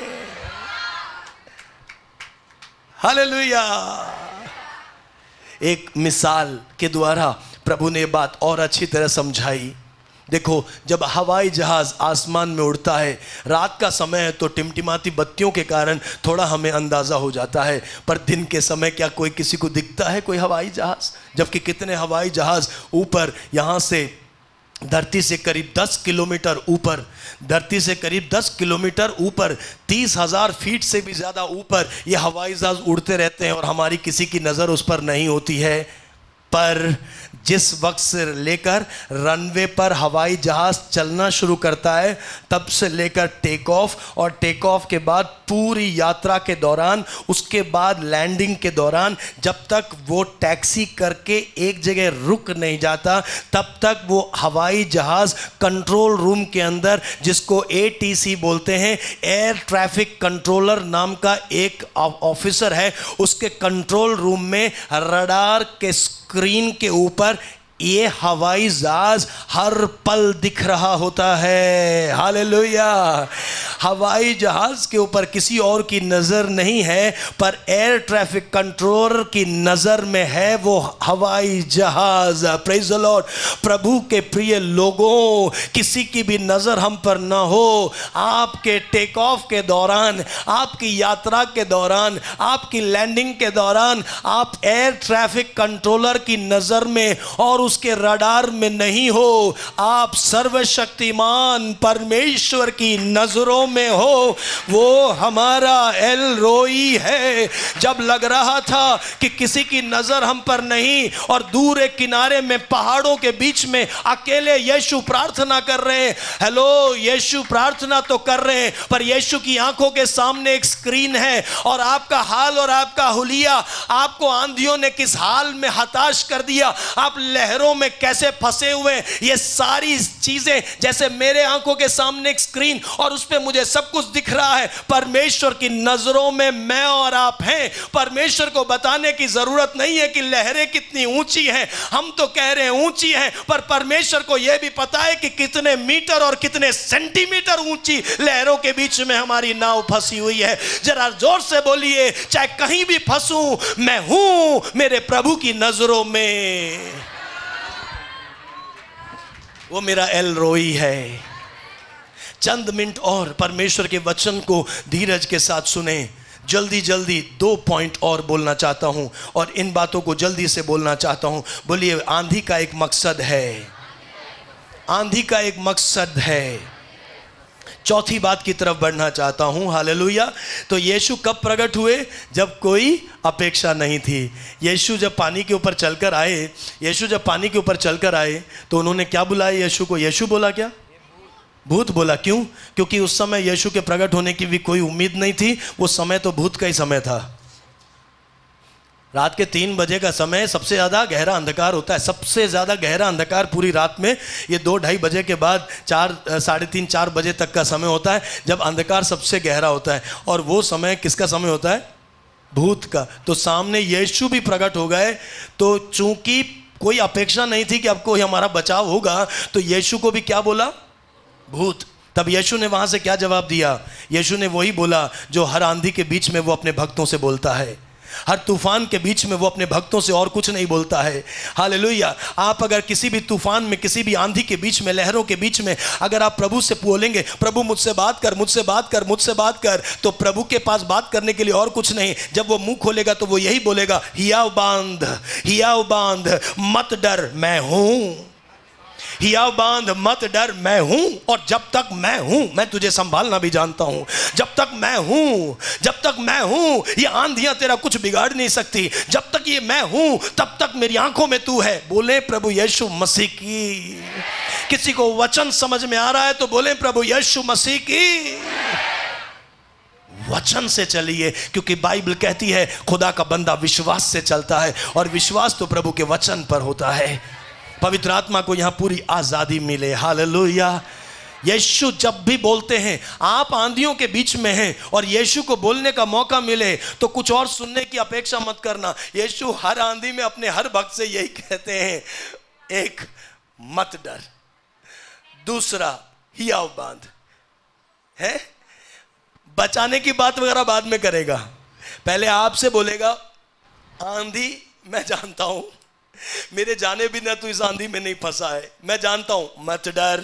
हालेलुया। एक मिसाल के द्वारा प्रभु ने बात और अच्छी तरह समझाई। देखो, जब हवाई जहाज आसमान में उड़ता है, रात का समय है तो टिमटिमाती बत्तियों के कारण थोड़ा हमें अंदाज़ा हो जाता है, पर दिन के समय क्या कोई किसी को दिखता है कोई हवाई जहाज? जबकि कितने हवाई जहाज ऊपर, यहाँ से धरती से करीब दस किलोमीटर ऊपर, धरती से करीब दस किलोमीटर ऊपर, तीस हजार फीट से भी ज़्यादा ऊपर ये हवाई जहाज उड़ते रहते हैं और हमारी किसी की नज़र उस पर नहीं होती है। पर जिस वक्त से लेकर रनवे पर हवाई जहाज चलना शुरू करता है, तब से लेकर टेक ऑफ, और टेक ऑफ के बाद पूरी यात्रा के दौरान, उसके बाद लैंडिंग के दौरान, जब तक वो टैक्सी करके एक जगह रुक नहीं जाता, तब तक वो हवाई जहाज कंट्रोल रूम के अंदर, जिसको ए टी सी बोलते हैं, एयर ट्रैफिक कंट्रोलर नाम का एक ऑफिसर है, उसके कंट्रोल रूम में रडार के स्क्रीन के ऊपर ये हवाई जहाज हर पल दिख रहा होता है। हालेलुया। हवाई जहाज के ऊपर किसी और की नज़र नहीं है, पर एयर ट्रैफिक कंट्रोलर की नज़र में है वो हवाई जहाज। Praise the lord. प्रभु के प्रिय लोगों, किसी की भी नज़र हम पर ना हो, आपके टेक ऑफ के दौरान, आपकी यात्रा के दौरान, आपकी लैंडिंग के दौरान, आप एयर ट्रैफिक कंट्रोलर की नज़र में और उसके रडार में नहीं हो। आप सर्वशक्तिमान परमेश्वर की नजरों में हो। वो हमारा एल रोई है। जब लग रहा था कि किसी की नजर हम पर नहीं और दूर एक किनारे में पहाड़ों के बीच में अकेले यीशु प्रार्थना कर रहे हैं। हेलो, यीशु प्रार्थना तो कर रहे हैं, पर यीशु की आंखों के सामने एक स्क्रीन है और आपका हाल और आपका हुलिया, आपको आंधियों ने किस हाल में हताश कर दिया, आप लहरों में कैसे फंसे हुए, ये सारी चीजें जैसे मेरे आंखों के सामने एक स्क्रीन और उस पे मुझे सब कुछ दिख रहा है। परमेश्वर की नजरों में मैं और आप हैं। परमेश्वर को बताने की जरूरत नहीं है कि लहरें कितनी ऊंची हैं, हम तो कह रहे हैं ऊंची हैं, पर परमेश्वर को यह भी पता है कि कितने मीटर और कितने सेंटीमीटर ऊंची लहरों के बीच में हमारी नाव फंसी हुई है। जरा जोर से बोलिए, चाहे कहीं भी फंसूं, मैं हूं मेरे प्रभु की नजरों में। वो मेरा एल रोई है। चंद मिनट और परमेश्वर के वचन को धीरज के साथ सुने। जल्दी जल्दी दो पॉइंट और बोलना चाहता हूं और इन बातों को जल्दी से बोलना चाहता हूं। बोलिए, आंधी का एक मकसद है। आंधी का एक मकसद है। चौथी बात की तरफ बढ़ना चाहता हूं। हालेलुया। तो यीशु कब प्रकट हुए? जब कोई अपेक्षा नहीं थी। यीशु जब पानी के ऊपर चलकर आए, यीशु जब पानी के ऊपर चलकर आए तो उन्होंने क्या बुलाया यीशु को? यीशु बोला क्या? भूत बोला। क्यों? क्योंकि उस समय यीशु के प्रकट होने की भी कोई उम्मीद नहीं थी। वो समय तो भूत का ही समय था। रात के तीन बजे का समय सबसे ज़्यादा गहरा अंधकार होता है। सबसे ज़्यादा गहरा अंधकार पूरी रात में ये दो ढाई बजे के बाद चार साढ़े तीन चार बजे तक का समय होता है, जब अंधकार सबसे गहरा होता है। और वो समय किसका समय होता है? भूत का। तो सामने यीशु भी प्रकट हो गए। तो चूंकि कोई अपेक्षा नहीं थी कि अब कोई हमारा बचाव होगा, तो यीशु को भी क्या बोला? भूत। तब यीशु ने वहां से क्या जवाब दिया? यीशु ने वही बोला जो हर आंधी के बीच में वो अपने भक्तों से बोलता है, हर तूफान के बीच में वो अपने भक्तों से और कुछ नहीं बोलता है। हालेलुया। आप अगर किसी भी तूफान में, किसी भी आंधी के बीच में, लहरों के बीच में अगर आप प्रभु से बोलेंगे, प्रभु मुझसे बात कर, मुझसे बात कर, मुझसे बात कर, तो प्रभु के पास बात करने के लिए और कुछ नहीं। जब वो मुंह खोलेगा तो वो यही बोलेगा, हियाव बांध, हियाव बांध, मत डर, मैं हूं। हियाव बांध, मत डर, मैं हूं। और जब तक मैं हूं, मैं तुझे संभालना भी जानता हूं। जब तक मैं हूं, जब तक मैं हूं, ये आंधियां तेरा कुछ बिगाड़ नहीं सकती। जब तक ये मैं हूं, तब तक मेरी आंखों में तू है। बोले प्रभु यीशु मसीह की। किसी को वचन समझ में आ रहा है तो बोले प्रभु यीशु मसीह की। वचन से चलिए, क्योंकि बाइबल कहती है खुदा का बंदा विश्वास से चलता है, और विश्वास तो प्रभु के वचन पर होता है। पवित्र आत्मा को यहां पूरी आजादी मिले। हालेलुया। यीशु जब भी बोलते हैं, आप आंधियों के बीच में हैं और यीशु को बोलने का मौका मिले तो कुछ और सुनने की अपेक्षा मत करना। यीशु हर आंधी में अपने हर भक्त से यही कहते हैं, एक, मत डर, दूसरा, हियाव बांध। है बचाने की बात वगैरह बाद में करेगा, पहले आपसे बोलेगा, आंधी मैं जानता हूं, मेरे जाने बिना तू इस आंधी में नहीं फंसा है, मैं जानता हूं, मत डर,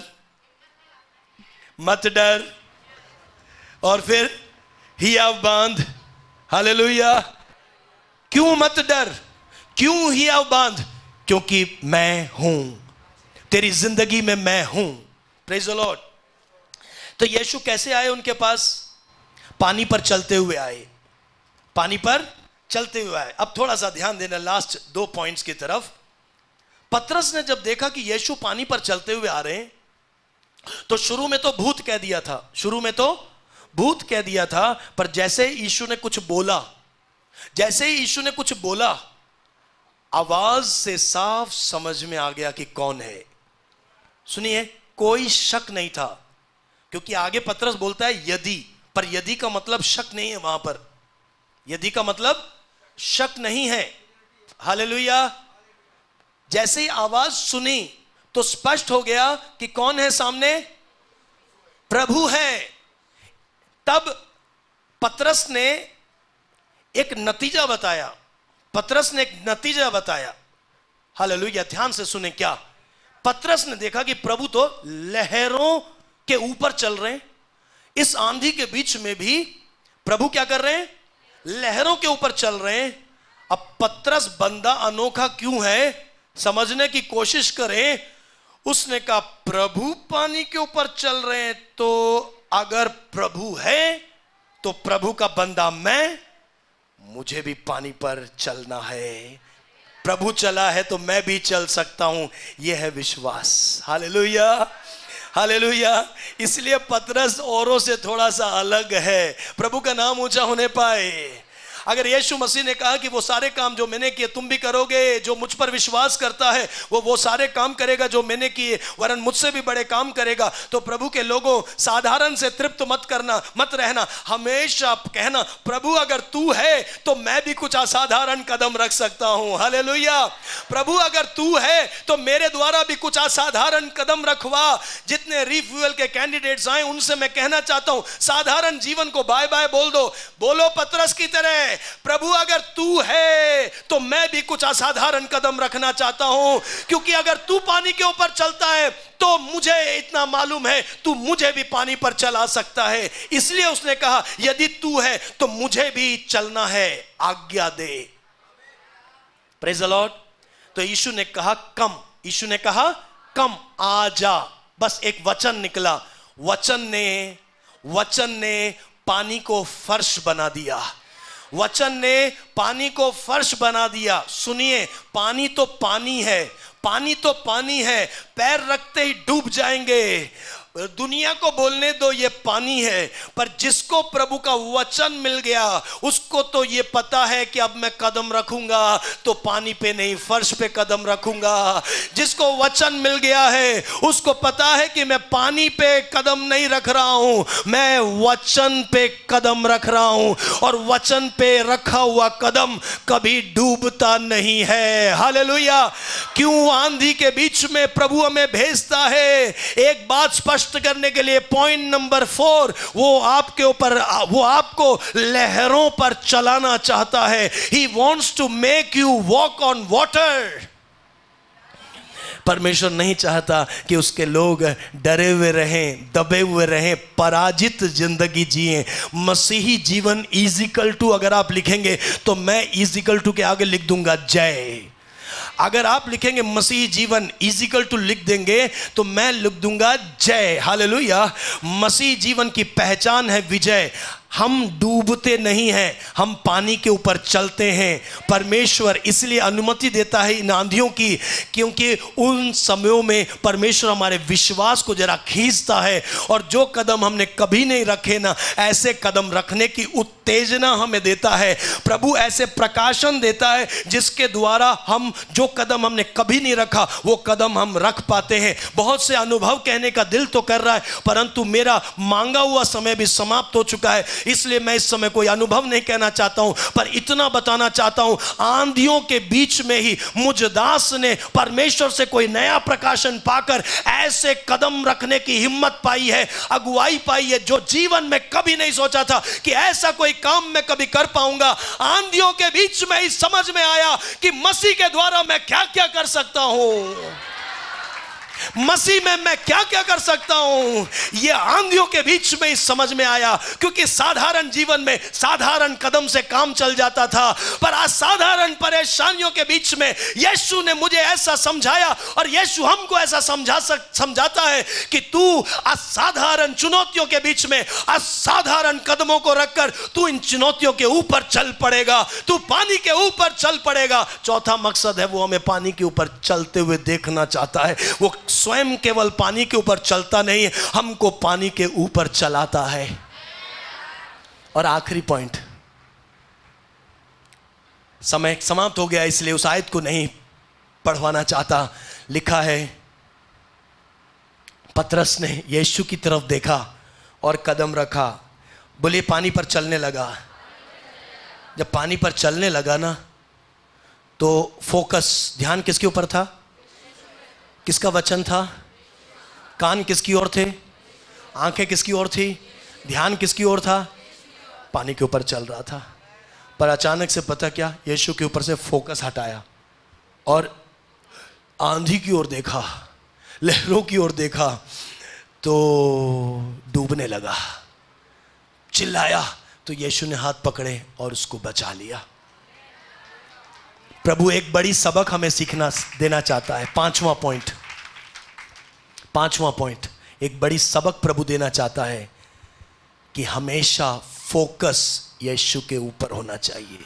मत डर। और फिर हियाव बांध। हालेलुया। क्यों मत डर? क्यों हियाव बांध? क्योंकि मैं हूं, तेरी जिंदगी में मैं हूं। Praise the lord. तो यीशु कैसे आए उनके पास? पानी पर चलते हुए आए। पानी पर चलते हुए आए। अब थोड़ा सा ध्यान देना लास्ट दो पॉइंट्स की तरफ। पतरस ने जब देखा कि यीशु पानी पर चलते हुए आ रहे हैं, तो शुरू में तो भूत कह दिया था, शुरू में तो भूत कह दिया था, पर जैसे यीशु ने कुछ बोला, जैसे ही यीशु ने कुछ बोला, आवाज से साफ समझ में आ गया कि कौन है। सुनिए, कोई शक नहीं था, क्योंकि आगे पतरस बोलता है यदि, पर यदि का मतलब शक नहीं है। वहां पर यदि का मतलब शक नहीं है। हालेलुया। जैसे ही आवाज सुनी तो स्पष्ट हो गया कि कौन है सामने? प्रभु है। तब पतरस ने एक नतीजा बताया, पतरस ने एक नतीजा बताया। हालेलुया। ध्यान से सुने। क्या? पतरस ने देखा कि प्रभु तो लहरों के ऊपर चल रहे हैं, इस आंधी के बीच में भी प्रभु क्या कर रहे हैं? लहरों के ऊपर चल रहे हैं। अब पतरस बंदा अनोखा क्यों है? समझने की कोशिश करें। उसने कहा प्रभु पानी के ऊपर चल रहे हैं, तो अगर प्रभु है तो प्रभु का बंदा मैं, मुझे भी पानी पर चलना है। प्रभु चला है तो मैं भी चल सकता हूं। यह है विश्वास। Hallelujah, hallelujah. इसलिए पतरस औरों से थोड़ा सा अलग है, प्रभु का नाम ऊंचा होने पाए। अगर यीशु मसीह ने कहा कि वो सारे काम जो मैंने किए तुम भी करोगे, जो मुझ पर विश्वास करता है वो वो सारे काम करेगा जो मैंने किए, वरन मुझसे भी बड़े काम करेगा, तो प्रभु के लोगों साधारण से तृप्त मत करना, मत रहना। हमेशा कहना प्रभु अगर तू है तो मैं भी कुछ असाधारण कदम रख सकता हूं। हालेलुया। प्रभु अगर तू है तो मेरे द्वारा भी कुछ असाधारण कदम रखवा। जितने रिफ्यूअल के कैंडिडेट्स आए उनसे मैं कहना चाहता हूं साधारण जीवन को बाय बाय बोल दो। बोलो पतरस की तरह प्रभु अगर तू है तो मैं भी कुछ असाधारण कदम रखना चाहता हूं, क्योंकि अगर तू पानी के ऊपर चलता है तो मुझे इतना मालूम है तू मुझे भी पानी पर चला सकता है। इसलिए उसने कहा यदि तू है तो मुझे भी चलना है, आज्ञा दे। Praise the lord. तो यीशु ने कहा कम, यीशु ने कहा कम, आ जा। बस एक वचन निकला, वचन ने वचन ने पानी को फर्श बना दिया। वचन ने पानी को फर्श बना दिया। सुनिए, पानी तो पानी है, पानी तो पानी है, पैर रखते ही डूब जाएंगे। दुनिया को बोलने दो ये पानी है, पर जिसको प्रभु का वचन मिल गया उसको तो ये पता है कि अब मैं कदम रखूंगा तो पानी पे नहीं फर्श पे कदम रखूंगा। जिसको वचन मिल गया है उसको पता है कि मैं पानी पे कदम नहीं रख रहा हूं, मैं वचन पे कदम रख रहा हूं, और वचन पे रखा हुआ कदम कभी डूबता नहीं है। हालेलुया। क्यों आंधी के बीच में प्रभु हमें भेजता है? एक बात स्पष्ट करने के लिए, पॉइंट नंबर फोर, वो आपके ऊपर, वो आपको लहरों पर चलाना चाहता है। He wants to make you walk on water। परमेश्वर नहीं चाहता कि उसके लोग डरे हुए रहें, दबे हुए रहें, पराजित जिंदगी जिएं। मसीही जीवन इजिकल टू, अगर आप लिखेंगे तो मैं इजिकल टू के आगे लिख दूंगा जय। अगर आप लिखेंगे मसीही जीवन इजिकल टू लिख देंगे तो मैं लिख दूंगा जय। हालेलुया। मसीही जीवन की पहचान है विजय। हम डूबते नहीं हैं, हम पानी के ऊपर चलते हैं। परमेश्वर इसलिए अनुमति देता है इन आंधियों की, क्योंकि उन समयों में परमेश्वर हमारे विश्वास को जरा खींचता है, और जो कदम हमने कभी नहीं रखे ना, ऐसे कदम रखने की उत्तेजना हमें देता है। प्रभु ऐसे प्रकाशन देता है जिसके द्वारा हम जो कदम हमने कभी नहीं रखा वो कदम हम रख पाते हैं। बहुत से अनुभव कहने का दिल तो कर रहा है, परंतु मेरा मांगा हुआ समय भी समाप्त हो चुका है, इसलिए मैं इस समय कोई अनुभव नहीं कहना चाहता हूं, पर इतना बताना चाहता हूं, आंधियों के बीच में ही मुझ दास ने परमेश्वर से कोई नया प्रकाशन पाकर ऐसे कदम रखने की हिम्मत पाई है, अगुवाई पाई है, जो जीवन में कभी नहीं सोचा था कि ऐसा कोई काम मैं कभी कर पाऊंगा। आंधियों के बीच में ही समझ में आया कि मसीह के द्वारा मैं क्या क्या कर सकता हूं, मसीह में मैं क्या क्या कर सकता हूं। यह आंधियों के बीच में ही समझ में आया, क्योंकि साधारण जीवन में साधारण कदम से काम चल जाता था, पर असाधारण परेशानियों के बीच में यीशु ने मुझे ऐसा समझाया, और यीशु हमको ऐसा समझा सक समझाता है कि तू असाधारण चुनौतियों के बीच में असाधारण कदमों को रखकर तू इन चुनौतियों के ऊपर चल पड़ेगा, तू पानी के ऊपर चल पड़ेगा। चौथा मकसद है, वो हमें पानी के ऊपर चलते हुए देखना चाहता है। वो स्वयं केवल पानी के ऊपर चलता नहीं, हमको पानी के ऊपर चलाता है। और आखिरी पॉइंट, समय समाप्त हो गया इसलिए उस आयत को नहीं पढ़वाना चाहता। लिखा है, पतरस ने यीशु की तरफ देखा और कदम रखा। बोले पानी पर चलने लगा। जब पानी पर चलने लगा ना, तो फोकस, ध्यान किसके ऊपर था? किसका वचन था? कान किसकी ओर थे? आंखें किसकी ओर थी? ध्यान किसकी ओर था? पानी के ऊपर चल रहा था। पर अचानक से पता क्या, यीशु के ऊपर से फोकस हटाया और आंधी की ओर देखा, लहरों की ओर देखा, तो डूबने लगा। चिल्लाया तो यीशु ने हाथ पकड़े और उसको बचा लिया। प्रभु एक बड़ी सबक हमें सीखना देना चाहता है। पांचवा पॉइंट, पांचवा पॉइंट, एक बड़ी सबक प्रभु देना चाहता है कि हमेशा फोकस यीशु के ऊपर होना चाहिए।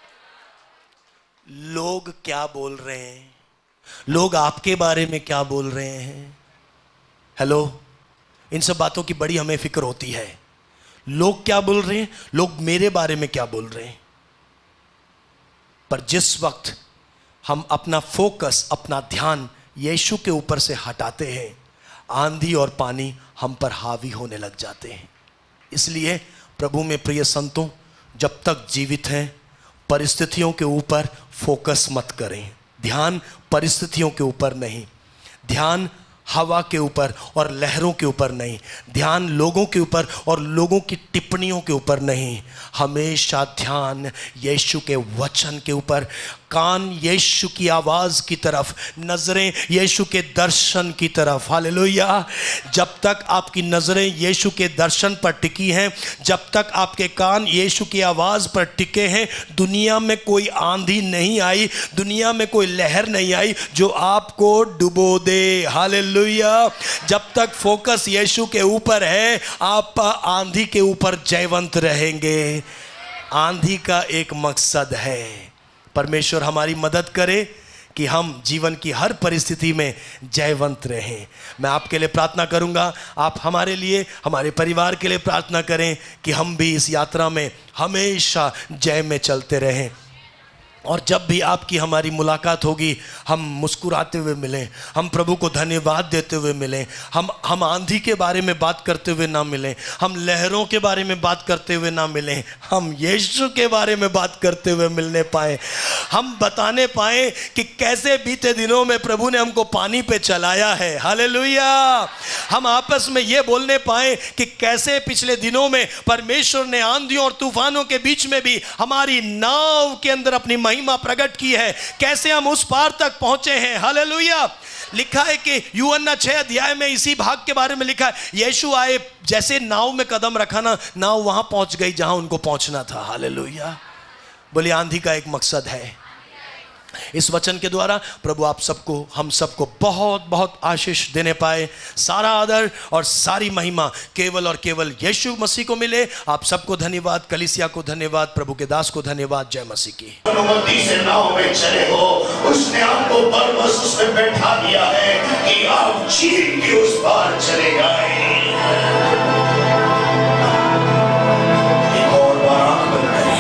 लोग क्या बोल रहे हैं, लोग आपके बारे में क्या बोल रहे हैं, हेलो, इन सब बातों की बड़ी हमें फिक्र होती है। लोग क्या बोल रहे हैं, लोग मेरे बारे में क्या बोल रहे हैं। पर जिस वक्त हम अपना फोकस, अपना ध्यान यीशु के ऊपर से हटाते हैं, आंधी और पानी हम पर हावी होने लग जाते हैं। इसलिए प्रभु में प्रिय संतों, जब तक जीवित हैं परिस्थितियों के ऊपर फोकस मत करें। ध्यान परिस्थितियों के ऊपर नहीं, ध्यान हवा के ऊपर और लहरों के ऊपर नहीं, ध्यान लोगों के ऊपर और लोगों की टिप्पणियों के ऊपर नहीं, हमेशा ध्यान यीशु के वचन के ऊपर। कान यीशु की आवाज़ की तरफ, नज़रें यीशु के दर्शन की तरफ। हालेलुया। जब तक आपकी नज़रें यीशु के दर्शन पर टिकी हैं, जब तक आपके कान यीशु की आवाज़ पर टिके हैं, दुनिया में कोई आंधी नहीं आई, दुनिया में कोई लहर नहीं आई जो आपको डुबो दे। हालेलुया। जब तक फोकस यीशु के ऊपर है, आप आंधी के ऊपर जयवंत रहेंगे। आंधी का एक मकसद है, परमेश्वर हमारी मदद करे कि हम जीवन की हर परिस्थिति में जयवंत रहें। मैं आपके लिए प्रार्थना करूंगा, आप हमारे लिए, हमारे परिवार के लिए प्रार्थना करें कि हम भी इस यात्रा में हमेशा जय में चलते रहें। और जब भी आपकी हमारी मुलाकात होगी, हम मुस्कुराते हुए मिलें, हम प्रभु को धन्यवाद देते हुए मिलें, हम हम आंधी के बारे में बात करते हुए ना मिलें, हम लहरों के बारे में बात करते हुए ना मिलें, हम यीशु के बारे में बात करते हुए मिलने पाएँ। हम बताने पाएँ कि कैसे बीते दिनों में प्रभु ने हमको पानी पे चलाया है। हालेलुया। हम आपस में ये बोलने पाएँ कि कैसे पिछले दिनों में परमेश्वर ने आंधियों और तूफानों के बीच में भी हमारी नाव के अंदर अपनी महिमा प्रकट की है, कैसे हम उस पार तक पहुंचे हैं। हालेलुया। लिखा है कि यूहन्ना छह अध्याय में इसी भाग के बारे में लिखा है, यीशु आए, जैसे नाव में कदम रखा ना, नाव वहां पहुंच गई जहां उनको पहुंचना था। हालेलुया। बोलिए, आंधी का एक मकसद है। इस वचन के द्वारा प्रभु आप सबको, हम सबको बहुत बहुत आशीष देने पाए। सारा आदर और सारी महिमा केवल और केवल यीशु मसीह को मिले। आप सबको धन्यवाद, कलीसिया को धन्यवाद, प्रभु के दास को धन्यवाद। जय मसीह की। अनुमति से नाव में चले हो, उसने आपको बरबस उसमें बैठा दिया है कि आप झील के उस पार चले जाएं। एक और बार आंख बंद करें।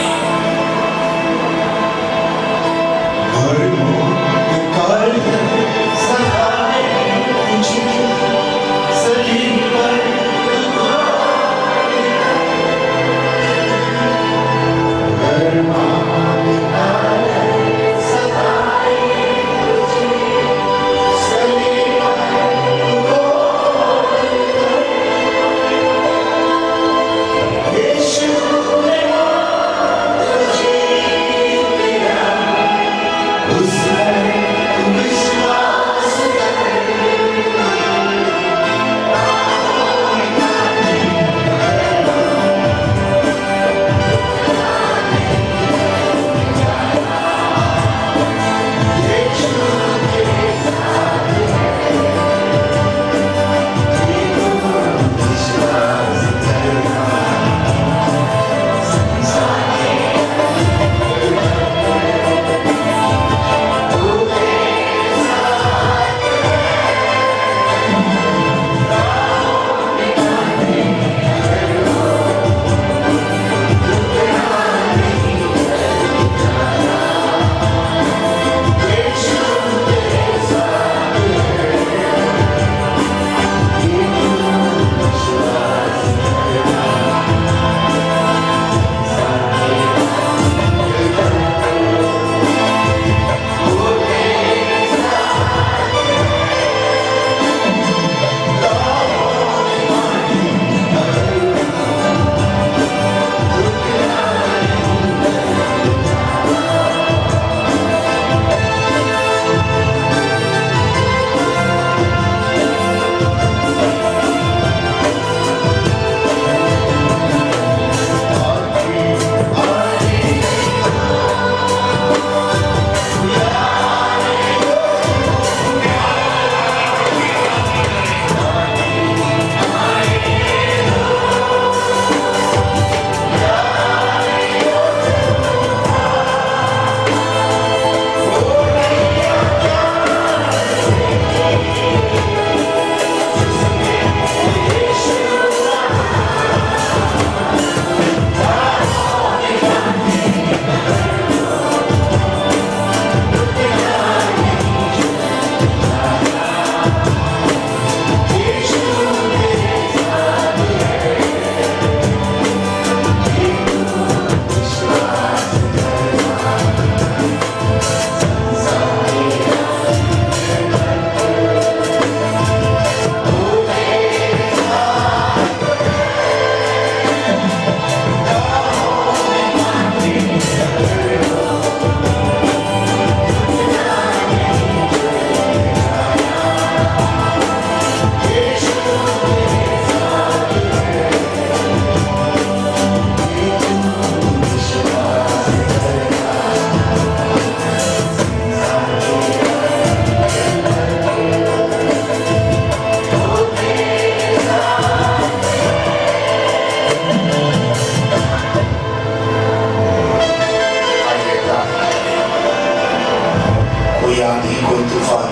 कोई आंधी, कोई तूफान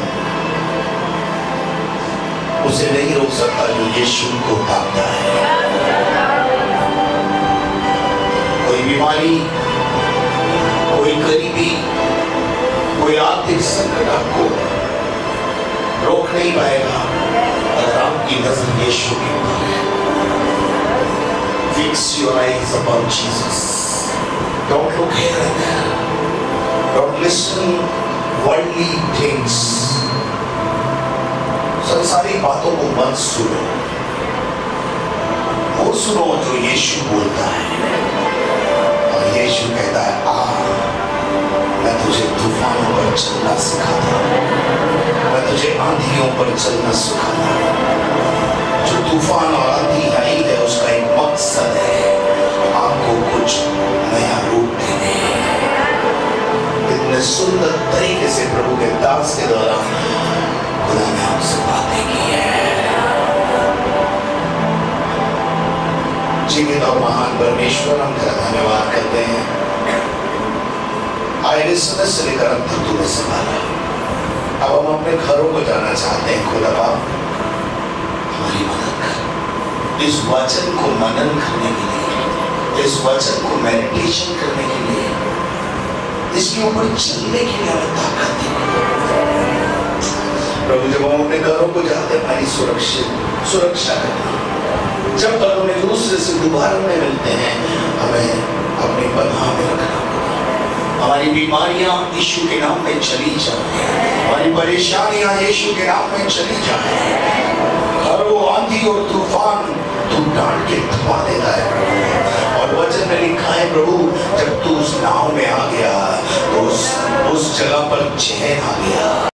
उसे नहीं रोक सकता जो यीशु को ताकता है। कोई बीमारी, कोई गरीबी, कोई आर्थिक संकट आपको रोक नहीं पाएगा अगर आपकी नजर यीशु के ऊपर है। Fix your eyes upon Jesus. Don't look here and there. Don't listen worldly things. संसारी बातों को मत सुनो, वो सुनो जो यीशु बोलता है। और यीशु कहता है, आ, मैं तुझे तूफानों पर चलना सिखाता हूं, मैं तुझे आंधियों पर चलना सिखाता हूं। जो तूफान और आंधी आई है उसका एक मकसद है, आपको कुछ नया रूप देने। इतने सुंदर तरीके से प्रभु के दास के द्वारा खुदा ने आपसे बातें की है। जीवित और महान परमेश्वर, हम तेरा धन्यवाद करते हैं। आए समय से लेकर अब तक तूने संभाला। अब हम अपने घरों को जाना चाहते हैं। खुदा बाप, हमारी मदद कर। इस वचन को मनन करने के लिए, इस वचन को मेडिटेशन करने के लिए, इसके ऊपर चलने के लिए हमें ताकत दे प्रभु। जब हम अपने घरों को जाते हैं, हमारी सुरक्षित सुरक्षा करना। जब तक हम एक दूसरे से दोबारा में मिलते हैं, हमें अपनी पनाह में रखना होगा। हमारी बीमारियां यीशु के नाम में चली जाए, हमारी परेशानियां यीशु के नाम में चली जाए। हर वो आंधी और तूफान तू डांट के थमा देता है। और वचन में लिखा है प्रभु, जब तू उस नाव में आ गया तो उस उस जगह पर चैन आ गया।